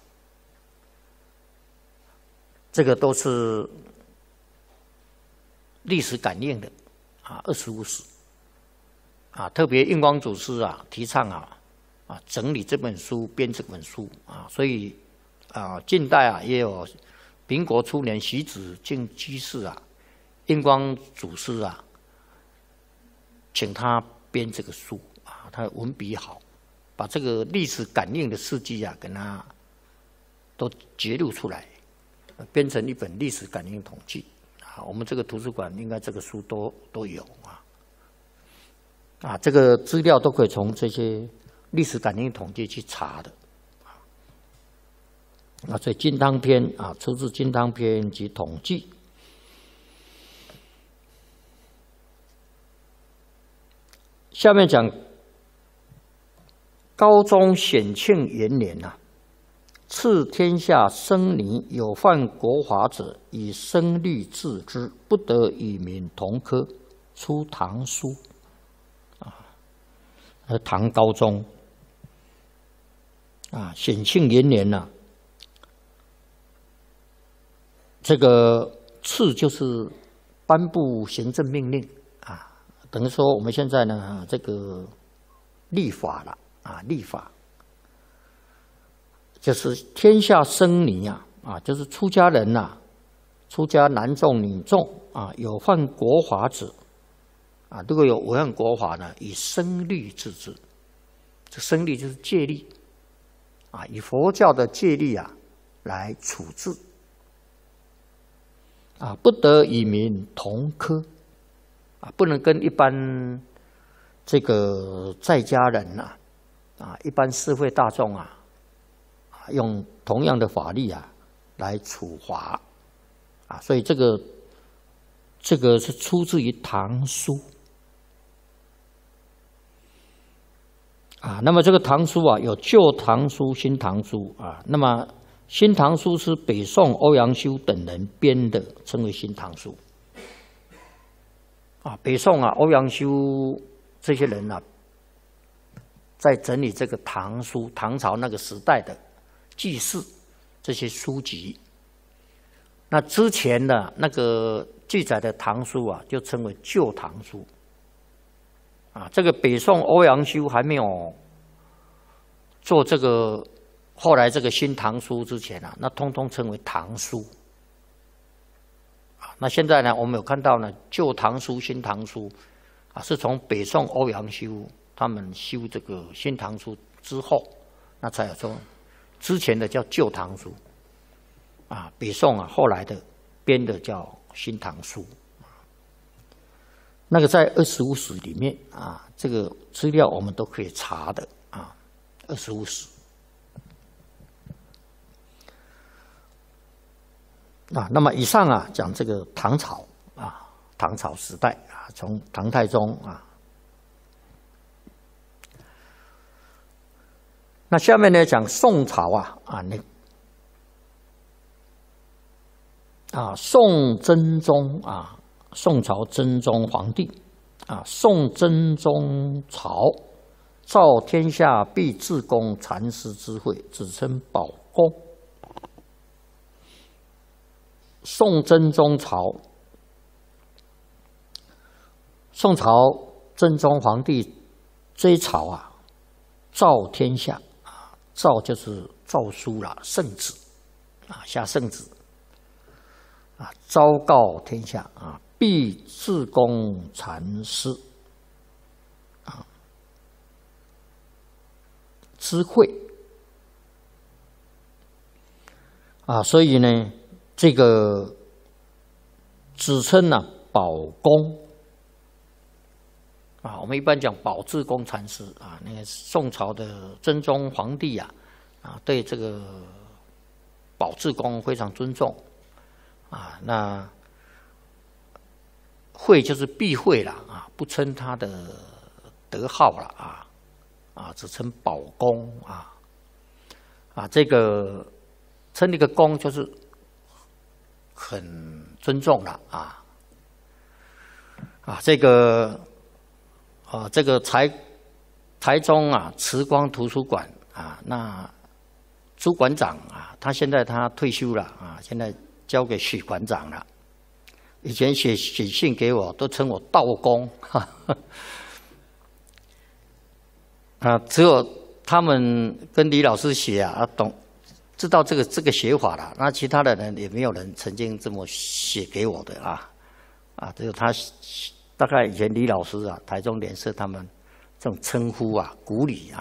这个都是历史感应的25史特别印光祖师提倡整理这本书，编这本书所以近代也有民国初年徐子敬居士印光祖师请他编这个书他文笔好，把这个历史感应的事迹给他都揭露出来，编成一本历史感应统计。我们这个图书馆应该这个书都有这个资料都可以从这些历史感应统计去查的所以金汤篇出自金汤篇及统计。下面讲高宗显庆元年赐天下僧尼有犯国法者，以僧律治之，不得与民同科。出唐书唐高宗显庆元年这个赐就是颁布行政命令等于说我们现在呢这个立法了立法。就是天下僧尼就是出家人出家男众女众有犯国法者如果有违反国法呢，以僧律治之。这僧律就是戒律以佛教的戒律来处置不得与民同科不能跟一般这个在家人一般社会大众用同样的法律来处罚所以这个是出自于唐书那么这个唐书有旧唐书、新唐书那么新唐书是北宋欧阳修等人编的，称为新唐书北宋欧阳修这些人在整理这个唐书，唐朝那个时代的记事这些书籍。那之前的那个记载的唐书就称为旧唐书这个北宋欧阳修还没有做这个后来这个新唐书之前那通通称为唐书那现在呢，我们有看到呢，旧唐书、新唐书是从北宋欧阳修他们修这个新唐书之后，那才有说之前的叫旧唐书北宋后来的编的叫新唐书那个在25史里面这个资料我们都可以查的25史那么以上讲这个唐朝唐朝时代从唐太宗那下面呢讲宋朝宋真宗宋朝真宗皇帝宋真宗朝造天下必自公禅师之会，只称宝公。宋真宗朝，宋朝真宗皇帝这一朝诏天下诏就是诏书啦，圣旨下圣旨昭告天下必自公禅师之会所以呢，这个只称宝公我们一般讲宝志公禅师那个宋朝的真宗皇帝对这个宝志公非常尊重那会就是避讳了不称他的德号了只称宝公这个称那个公就是很尊重了这个这个台中慈光图书馆那朱馆长他现在他退休了现在交给许馆长了。以前写信给我，都称我道公只有他们跟李老师写懂知道这个写法了。那其他的人也没有人曾经这么写给我的只有他大概以前李老师台中联社他们这种称呼古礼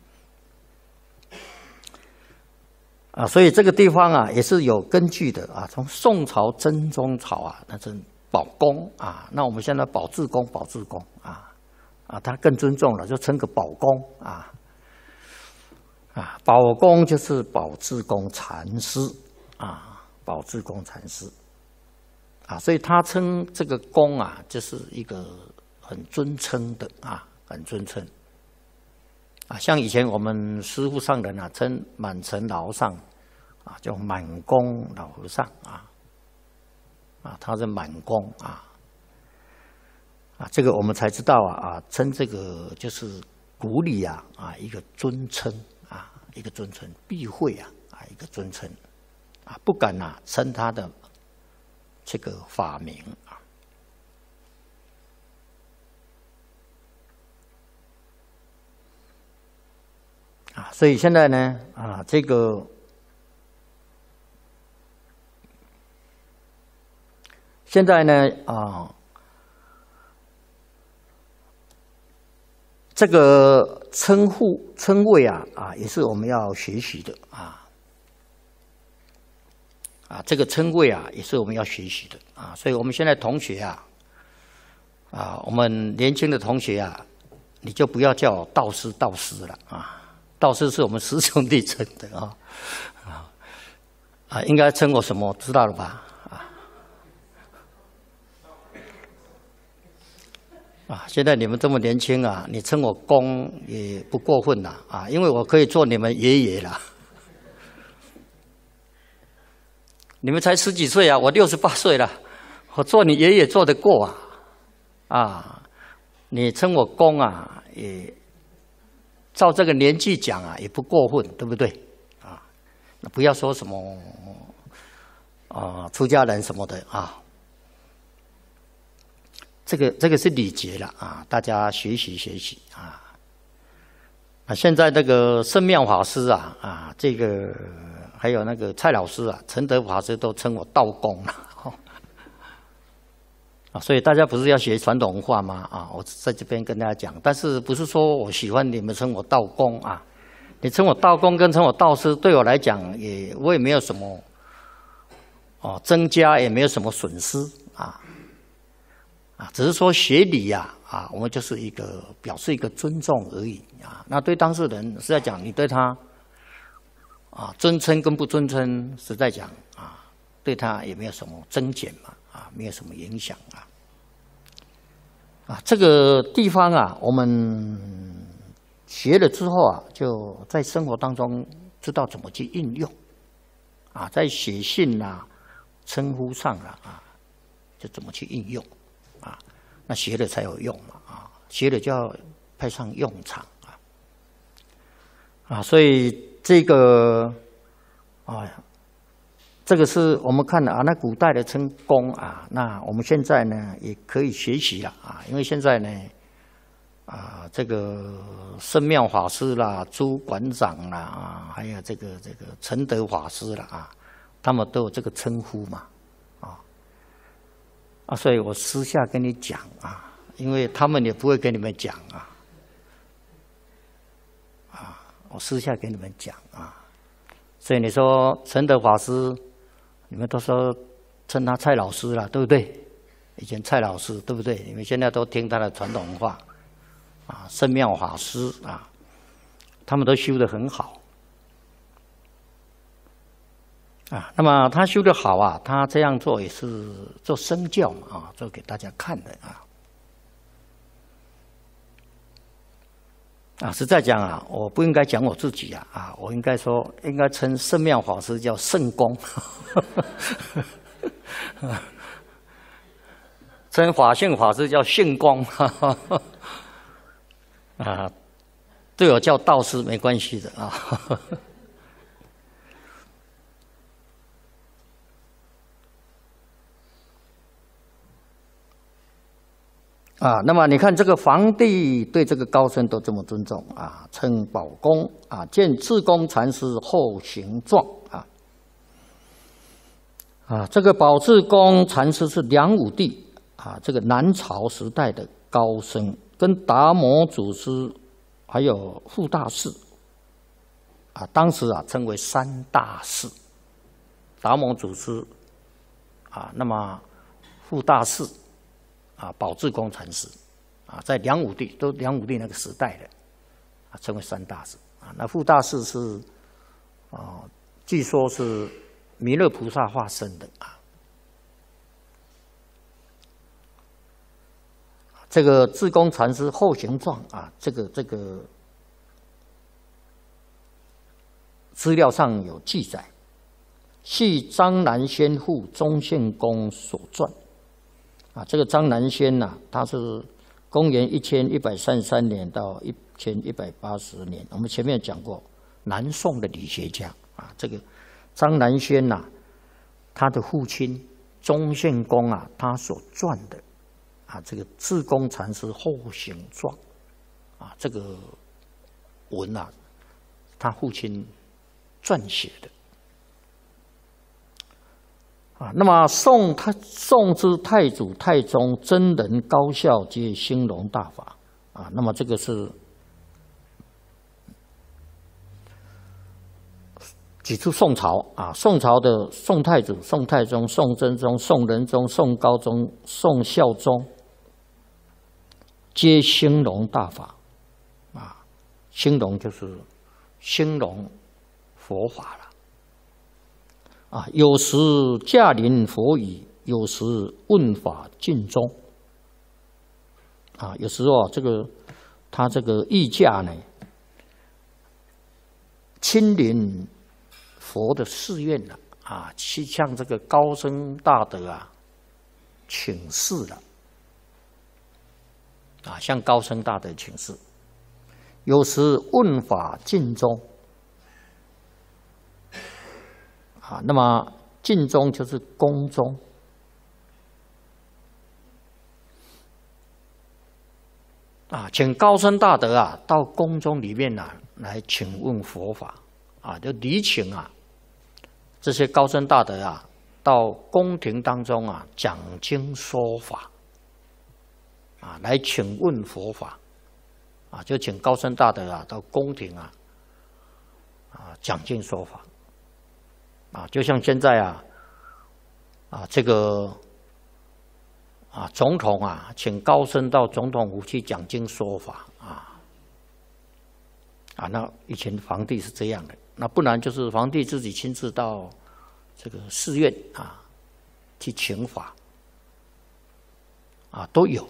所以这个地方也是有根据的从宋朝真宗朝那是宝公那我们现在宝志公他更尊重了，就称个宝公宝公就是宝志公禅师宝志公禅师所以他称这个公就是一个很尊称的很尊称像以前我们师父上人称满城老和尚叫满公老和尚他是满公这个我们才知道称这个就是古礼一个尊称一个尊称，避讳一个尊称不敢称他的这个法名所以现在呢这个现在呢这个称谓也是我们要学习的这个称谓也是我们要学习的所以我们现在同学我们年轻的同学你就不要叫我道师了道师是我们师兄弟称的应该称我什么？知道了吧？现在你们这么年轻啊，你称我公也不过分啦因为我可以做你们爷爷啦。你们才10几岁啊，我68岁了，我做你爷爷做得过你称我公也照这个年纪讲也不过分，对不对那不要说什么出家人什么的这个是礼节了大家学习现在那个圣妙法师这个还有那个蔡老师陈德法师都称我道公了所以大家不是要学传统文化吗我在这边跟大家讲，但是不是说我喜欢你们称我道公你称我道公跟称我道师，对我来讲我也没有什么增加，也没有什么损失只是说学礼我们就是表示一个尊重而已那对当事人实在讲，你对他尊称跟不尊称，实在讲对他也没有什么增减没有什么影响这个地方我们学了之后就在生活当中知道怎么去应用在写信称呼上就怎么去应用那学了才有用学了就要派上用场所以这个这个是我们看的那古代的称公那我们现在呢也可以学习了因为现在呢这个圣妙法师啦、朱馆长啦还有这个陈德法师啦他们都有这个称呼嘛所以我私下跟你讲因为他们也不会跟你们讲我私下跟你们讲所以你说陈德法师，你们都说称他蔡老师了，对不对？以前蔡老师，对不对？你们现在都听他的传统文化圣妙法师他们都修得很好那么他修得好他这样做也是做身教嘛做给大家看的实在讲我不应该讲我自己我应该称圣妙法师叫圣公称法性法师叫性公对我叫道师没关系的那么你看这个皇帝对这个高僧都这么尊重称宝公见智公禅师后行状这个宝智公禅师是梁武帝这个南朝时代的高僧，跟达摩祖师还有傅大士当时称为三大士，达摩祖师那么傅大士宝智公禅师在梁武帝那个时代的称为三大士那傅大士是据说是弥勒菩萨化身的这个智公禅师后行状这个资料上有记载，系张南仙父忠信公所传这个张南仙他是公元1133年到1180年，我们前面讲过南宋的理学家这个张南仙他的父亲忠信公他所撰的这个智公禅师后行状这个文他父亲撰写的那么宋之太祖太宗真人高孝皆兴隆大法那么这个是举出宋朝宋朝的宋太祖、宋太宗、宋真宗、宋仁宗、宋高宗、宋孝宗皆兴隆大法兴隆就是兴隆佛法了。啊，有时驾临佛语，有时问法尽中。啊，有时候他这个御驾呢，亲临佛的寺院了。啊，去向这个高僧大德啊请示了。啊，向高僧大德请示。有时问法尽中。啊，那么尽中就是宫中。啊，请高僧大德啊到宫中里面啊来请问佛法。啊，就礼请啊这些高僧大德啊到宫廷当中啊讲经说法。啊，来请问佛法。啊，就请高僧大德啊到宫廷啊讲经说法。啊，就像现在这个总统啊请高僧到总统府去讲经说法。那以前皇帝是这样的。那不然就是皇帝自己亲自到这个寺院去请法。都有。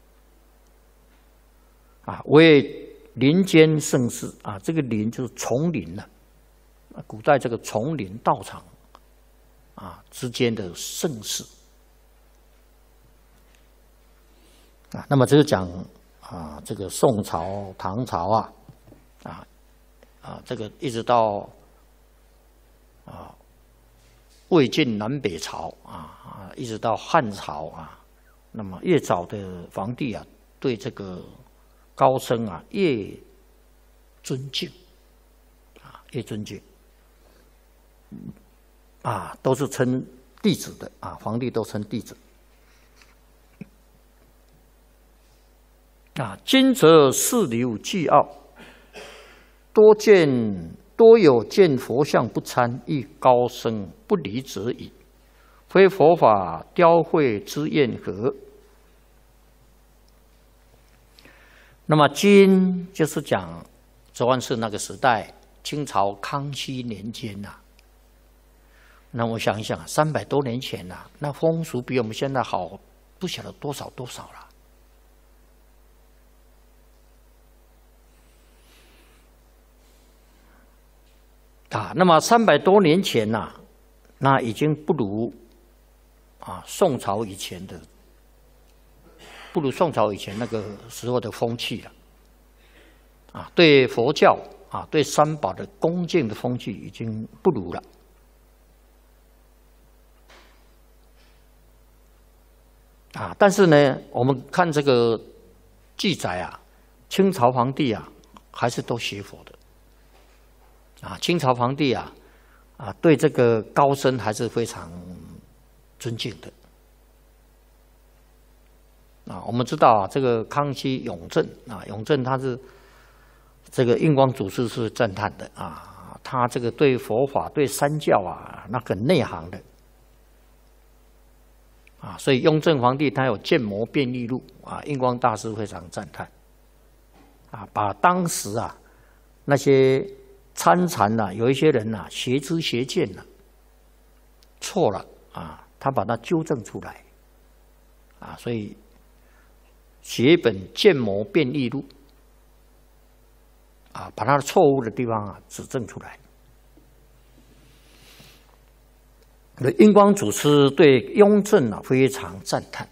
为林间盛事。这个林就是丛林了。古代这个丛林道场之间的盛事。那么这个讲这个宋朝、唐朝这个一直到魏晋南北朝一直到汉朝那么越早的皇帝对这个高僧越尊敬越尊敬都是称弟子的皇帝都称弟子。今则四流具奥，多有见佛像不参，亦高僧不离者矣。非佛法雕绘之宴何？那么今就是讲周安世那个时代，清朝康熙年间那我想一想，300多年前那风俗比我们现在好不晓得多少了。那么300多年前那已经不如宋朝以前那个时候的风气了。对佛教对三宝的恭敬的风气已经不如了。但是呢，我们看这个记载清朝皇帝还是都学佛的。清朝皇帝对这个高僧还是非常尊敬的。我们知道这个康熙永正永正他是这个印光祖师是赞叹的他这个对佛法对三教那很内行的所以雍正皇帝他有《建模变异录》印光大师非常赞叹把当时那些参禅有一些人邪知邪见错了他把它纠正出来所以写一本《建模变异录》把他的错误的地方指正出来。印光祖师对雍正非常赞叹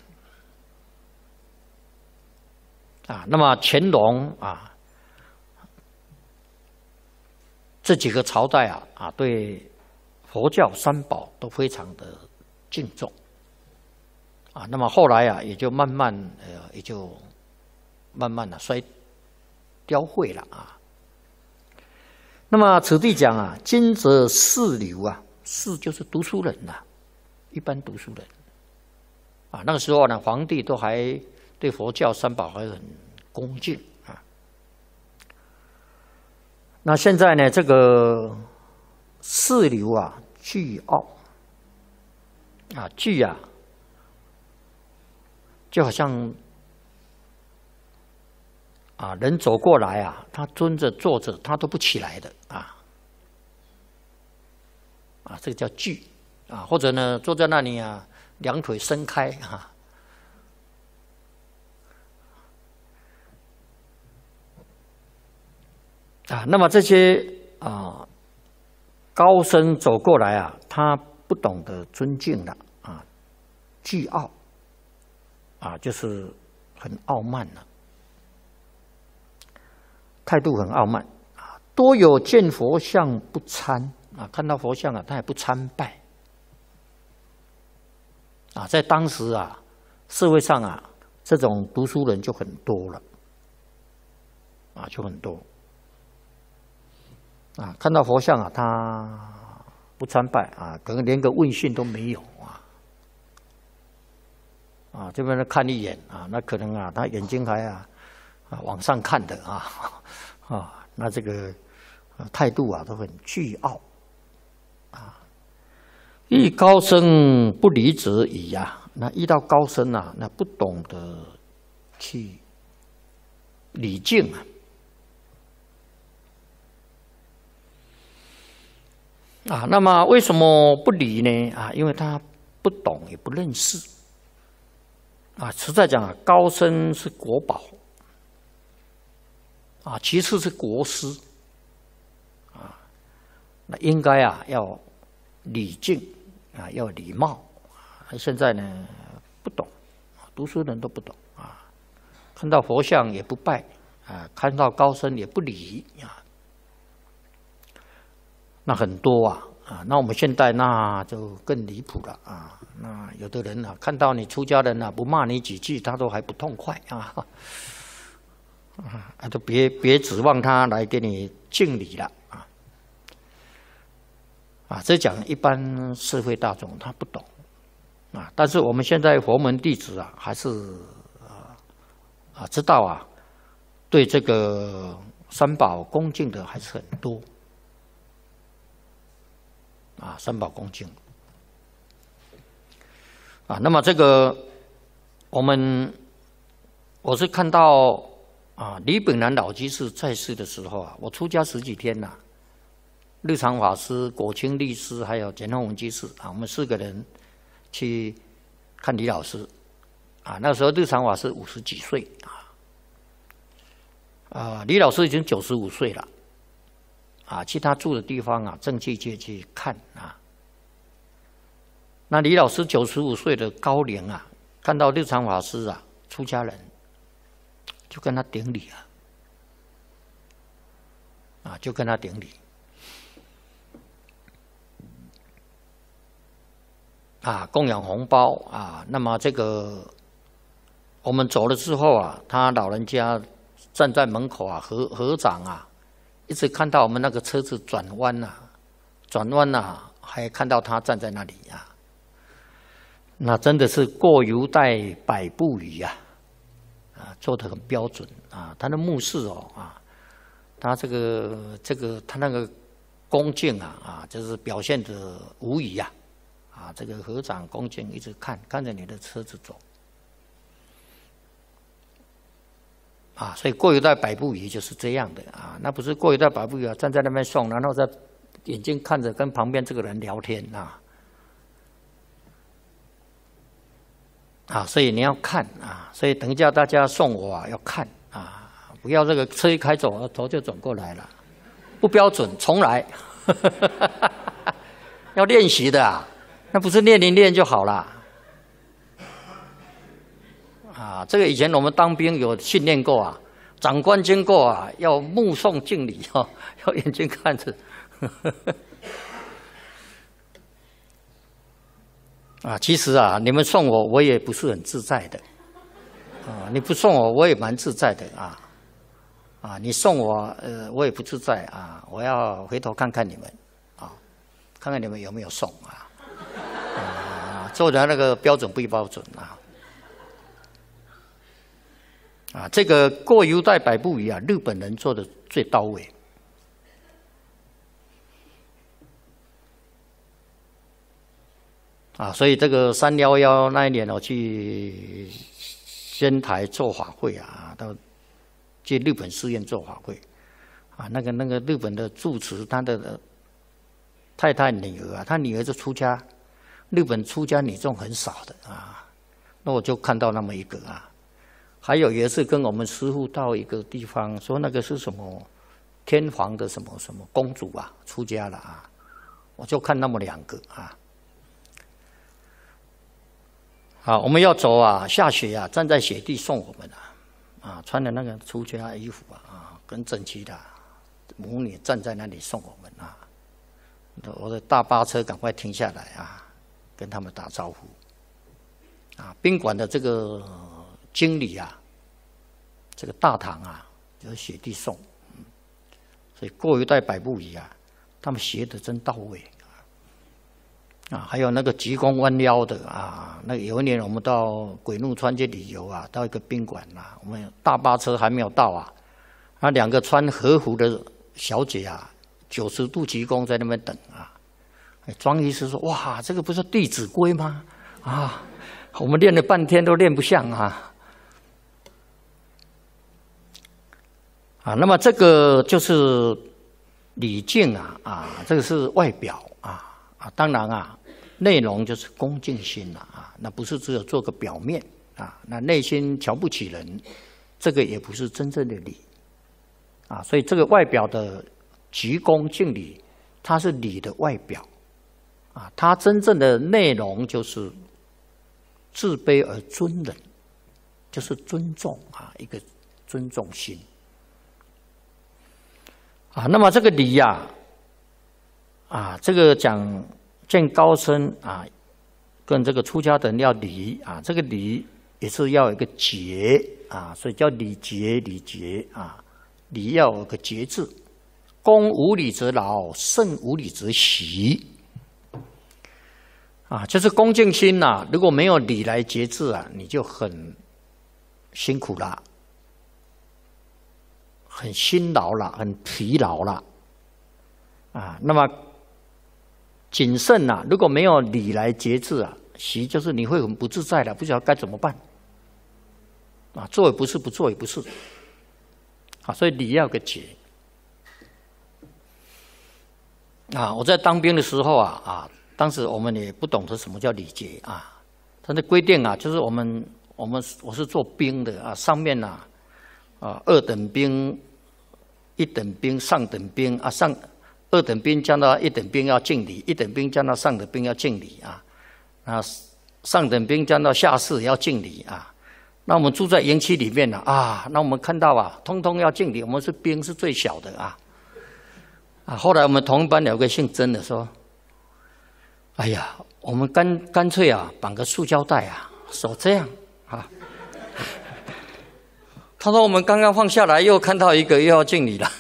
那么乾隆这几个朝代对佛教三宝都非常的敬重那么后来也就慢慢的衰凋废了那么此地讲今则士流士就是读书人一般读书人那个时候呢，皇帝都还对佛教三宝还很恭敬那现在呢，这个士流具奥具就好像啊，人走过来啊，他蹲着坐着他都不起来的啊，这个叫惧啊，或者呢坐在那里啊，两腿伸开那么这些高僧走过来啊，他不懂得尊敬了啊，倨傲就是很傲慢了，态度很傲慢啊。多有见佛像不参啊，看到佛像啊，他也不参拜啊。在当时啊，社会上啊，这种读书人就很多了就很多。看到佛像啊，他不参拜可能连个问讯都没有这边看一眼那可能他眼睛还往上看的那这个态度都很倨傲遇高僧不礼者矣那遇到高僧那不懂得去礼敬那么为什么不理呢？因为他不懂也不认识实在讲高僧是国宝其次是国师那应该要礼敬要礼貌现在呢不懂读书人都不懂看到佛像也不拜看到高僧也不理那很多那我们现在那就更离谱了那有的人看到你出家人不骂你几句，他都还不痛快都别指望他来给你敬礼了这讲一般社会大众他不懂但是我们现在佛门弟子还是知道对这个三宝恭敬的还是很多三宝恭敬那么这个我是看到李本南老居士在世的时候我出家10几天日常法师、果清律师还有简宏文居士我们4个人去看李老师那个时候日常法师50几岁李老师已经95岁了去他住的地方正气街去看那李老师95岁的高龄看到日常法师出家人，就跟他顶礼就跟他顶礼供养红包那么这个我们走了之后他老人家站在门口合掌一直看到我们那个车子转弯还看到他站在那里那真的是过犹待百步余做得很标准他的目视他这个他那个恭敬就是表现得无疑这个合掌恭敬，一直看着你的车子走所以过犹待百步余就是这样的那不是过犹待百步余站在那边送，然后在眼睛看着跟旁边这个人聊天所以你要看所以等一下大家送我要看不要这个车一开走头就转过来了，不标准，重来要练习的那不是练一练就好了这个以前我们当兵有训练过长官经过要目送敬礼要眼睛看着其实你们送我也不是很自在的你不送我也蛮自在的你送我我也不自在我要回头看看你们看看你们有没有送做的那个标准不标准这个过犹待百步余日本人做的最到位所以这个311那一年我去仙台做法会到去日本寺院做法会，啊，那个日本的住持他的太太女儿啊，他女儿就出家，日本出家女众很少的啊，那我就看到那么一个啊。还有也是跟我们师父到一个地方，说那个是什么天皇的什么什么公主啊，出家了啊，我就看那么2个啊。好，我们要走啊，下雪啊，站在雪地送我们啊，穿的那个出家衣服啊，很整齐的母女站在那里送我们啊。我的大巴车赶快停下来啊，跟他们打招呼啊。宾馆的这个经理啊，这个大堂啊，就是雪地送，所以过一代百步仪啊，他们学的真到位啊。还有那个鞠躬弯腰的啊，那有一年我们到鬼怒川去旅游啊，到一个宾馆啊，我们大巴车还没有到啊，那2个穿和服的小姐啊，90度鞠躬在那边等啊。庄医师说：“哇，这个不是《弟子规》吗？啊，我们练了半天都练不像啊。”啊，那么这个就是礼敬啊，这个是外表啊，当然啊，内容就是恭敬心啊，那不是只有做个表面啊，那内心瞧不起人，这个也不是真正的礼啊，所以这个外表的鞠躬敬礼，它是礼的外表啊，它真正的内容就是自卑而尊人，就是尊重啊，一个尊重心。啊，那么这个礼呀，这个讲见高僧啊，跟这个出家的人要礼啊，这个礼也是要有一个节啊，所以叫礼节，礼节啊，礼要有个节制。恭无礼则劳，慎无礼则习。啊，就是恭敬心呐，如果没有礼来节制啊，你就很辛苦啦。很辛劳了，很疲劳了，啊，那么谨慎呐，如果没有礼来节制啊，习就是你会很不自在的，不知道该怎么办，啊，做也不是，不做也不是，啊，所以礼要个节。啊，我在当兵的时候当时我们也不懂得什么叫礼节啊，它的规定啊，就是我是做兵的啊，上面2等兵、1等兵、上等兵啊，2等兵降到1等兵要敬礼，1等兵降到上等兵要敬礼啊，上等兵降到下士也要敬礼啊。那我们住在营区里面那我们看到通通要敬礼，我们是兵是最小的后来我们同班有个姓曾的说：“哎呀，我们干脆绑个塑胶袋手这样啊。”他说：“我们刚刚放下来，又看到一个又要敬礼了。”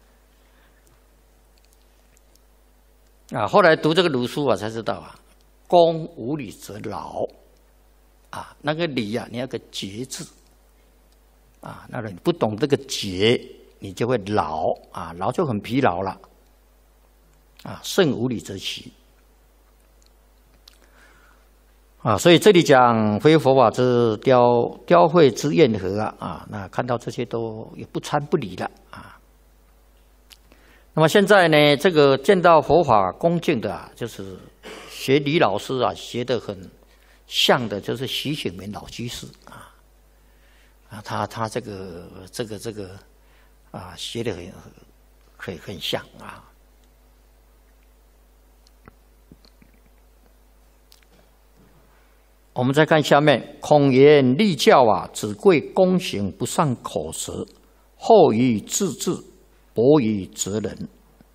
后来读这个儒书才知道恭无礼则劳那个礼你要个节制那你不懂这个节，你就会劳劳就很疲劳了慎无礼则习所以这里讲非佛法之雕绘之宴和那看到这些都也不参不离了那么现在呢，这个见到佛法恭敬的就是学李老师学得很像的，就是徐显明老居士他这个学得很像我们再看下面，孔颜立教只贵躬行，不善口舌，后于自治，薄于哲人。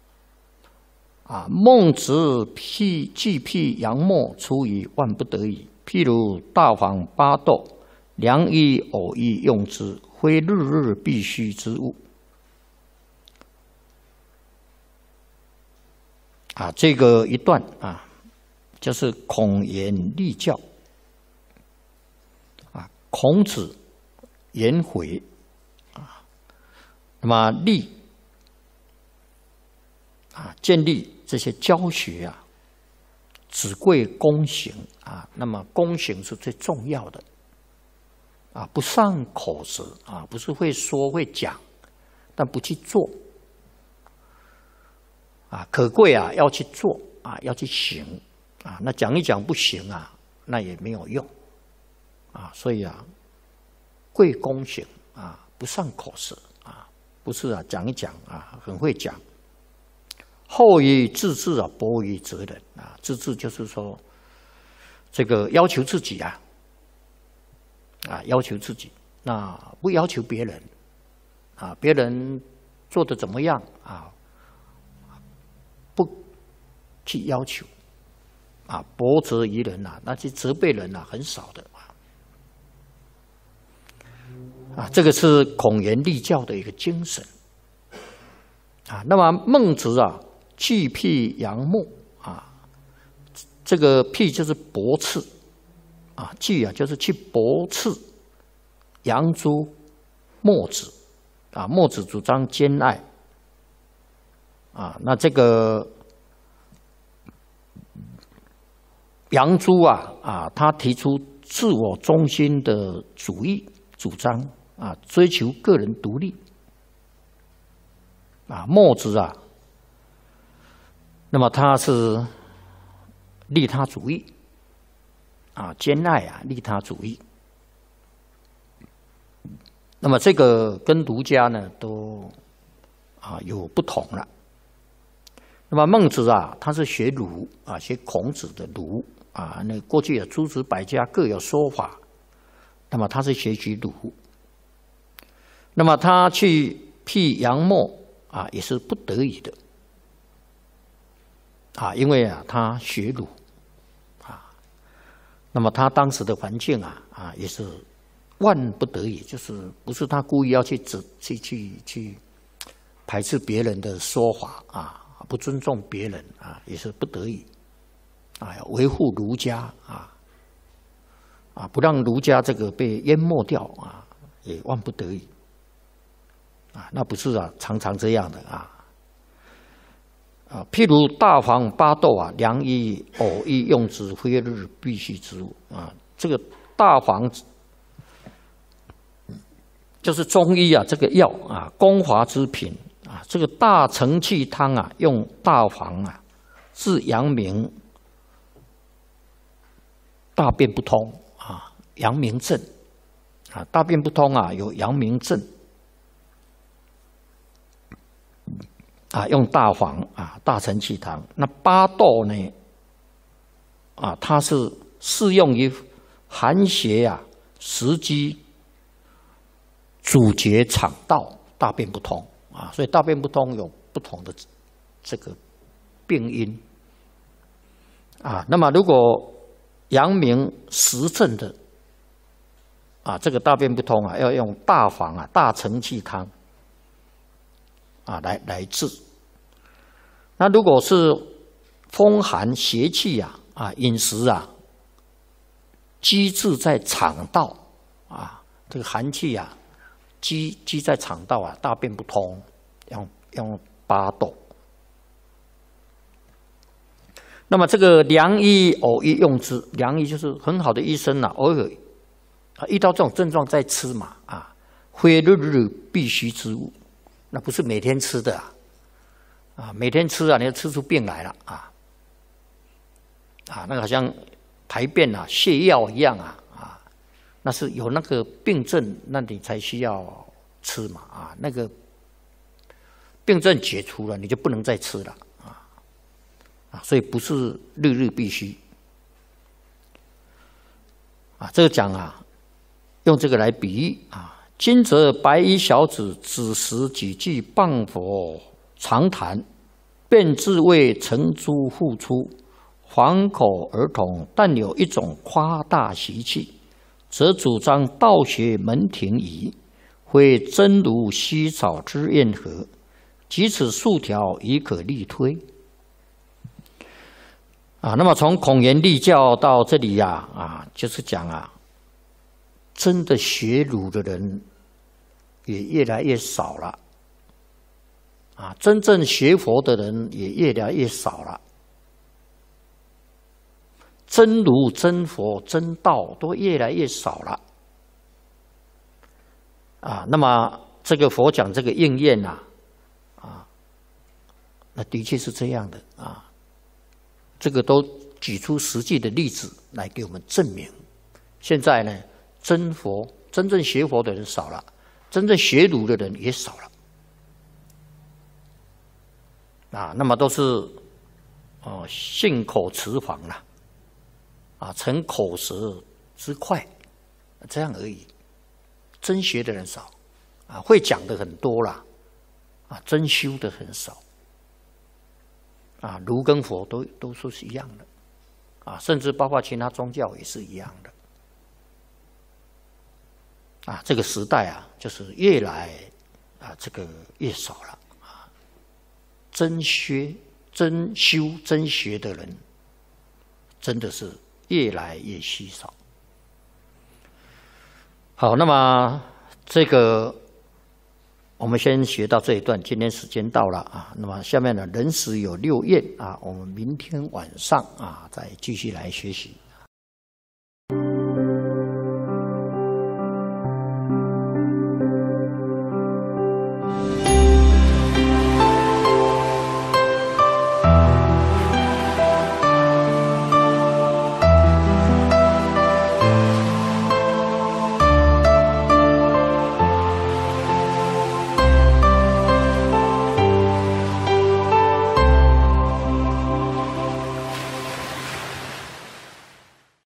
孟子既辟杨墨，出于万不得已。譬如大黄巴豆，良医偶一用之，非日日必须之物。这个一段就是孔颜立教。孔子颜回那么立建立这些教学只贵躬行那么躬行是最重要的不善口舌不是会说会讲但不去做。可贵要去做要去行那讲一讲不行那也没有用所以贵躬行不上口舌不是讲一讲很会讲。厚于自制薄于责人自制就是说这个要求自己要求自己，那不要求别人别人做的怎么样不去要求薄责于人那去责备人很少的这个是孔颜立教的一个精神那么孟子去辟杨墨这个辟就是驳斥去就是去驳斥杨朱、墨子墨子主张兼爱那这个杨朱他提出自我中心的主义主张追求个人独立墨子那么他是利他主义兼爱利他主义。那么这个跟儒家呢都有不同了。那么孟子他是学儒学孔子的儒那过去诸子百家各有说法，那么他是学习儒。那么他去辟杨墨也是不得已的因为他学儒那么他当时的环境也是万不得已，就是不是他故意要去排斥别人的说法不尊重别人也是不得已维护儒家不让儒家这个被淹没掉也万不得已那不是常常这样的譬如大黄八豆良医偶一用之，非日必须之物这个大黄就是中医这个药攻华之品这个大承气汤用大黄治阳明大便不通阳明症大便不通有阳明症用大黄大承气汤。那八豆呢它是适用于寒邪食积阻结肠道大便不通所以大便不通有不同的这个病因那么如果阳明实症的这个大便不通要用大黄大承气汤来治。那如果是风寒邪气饮食积滞在肠道这个寒气积在肠道大便不通，用八豆。那么这个良医偶一用之，良医就是很好的医生偶尔遇到这种症状再吃非日日必须之物，那不是每天吃的每天吃你要吃出病来了那个好像排便泻药一样那是有那个病症，那你才需要吃那个病症解除了，你就不能再吃了所以不是日日必须这个讲用这个来比喻今则白衣小子子时几句谤佛长谈，便自谓成诸复出，黄口儿童但有一种夸大习气，则主张道学门庭矣，非真如虚草之怨何？即此数条已可力推那么从孔颜立教到这里就是讲真的学儒的人也越来越少了真正学佛的人也越来越少了，真儒、真佛、真道都越来越少了那么这个佛讲这个应验呐，那的确是这样的啊，这个都举出实际的例子来给我们证明。现在呢，真正学佛的人少了，真正学儒的人也少了。那么都是信口雌黄啦，逞口舌之快，这样而已。真学的人少，会讲的很多啦，真修的很少。儒跟佛都说是一样的，甚至包括其他宗教也是一样的。这个时代就是越来这个越少了。真修、真学的人，真的是越来越稀少。好，那么这个我们先学到这一段，今天时间到了那么下面呢，人时有六愿我们明天晚上再继续来学习。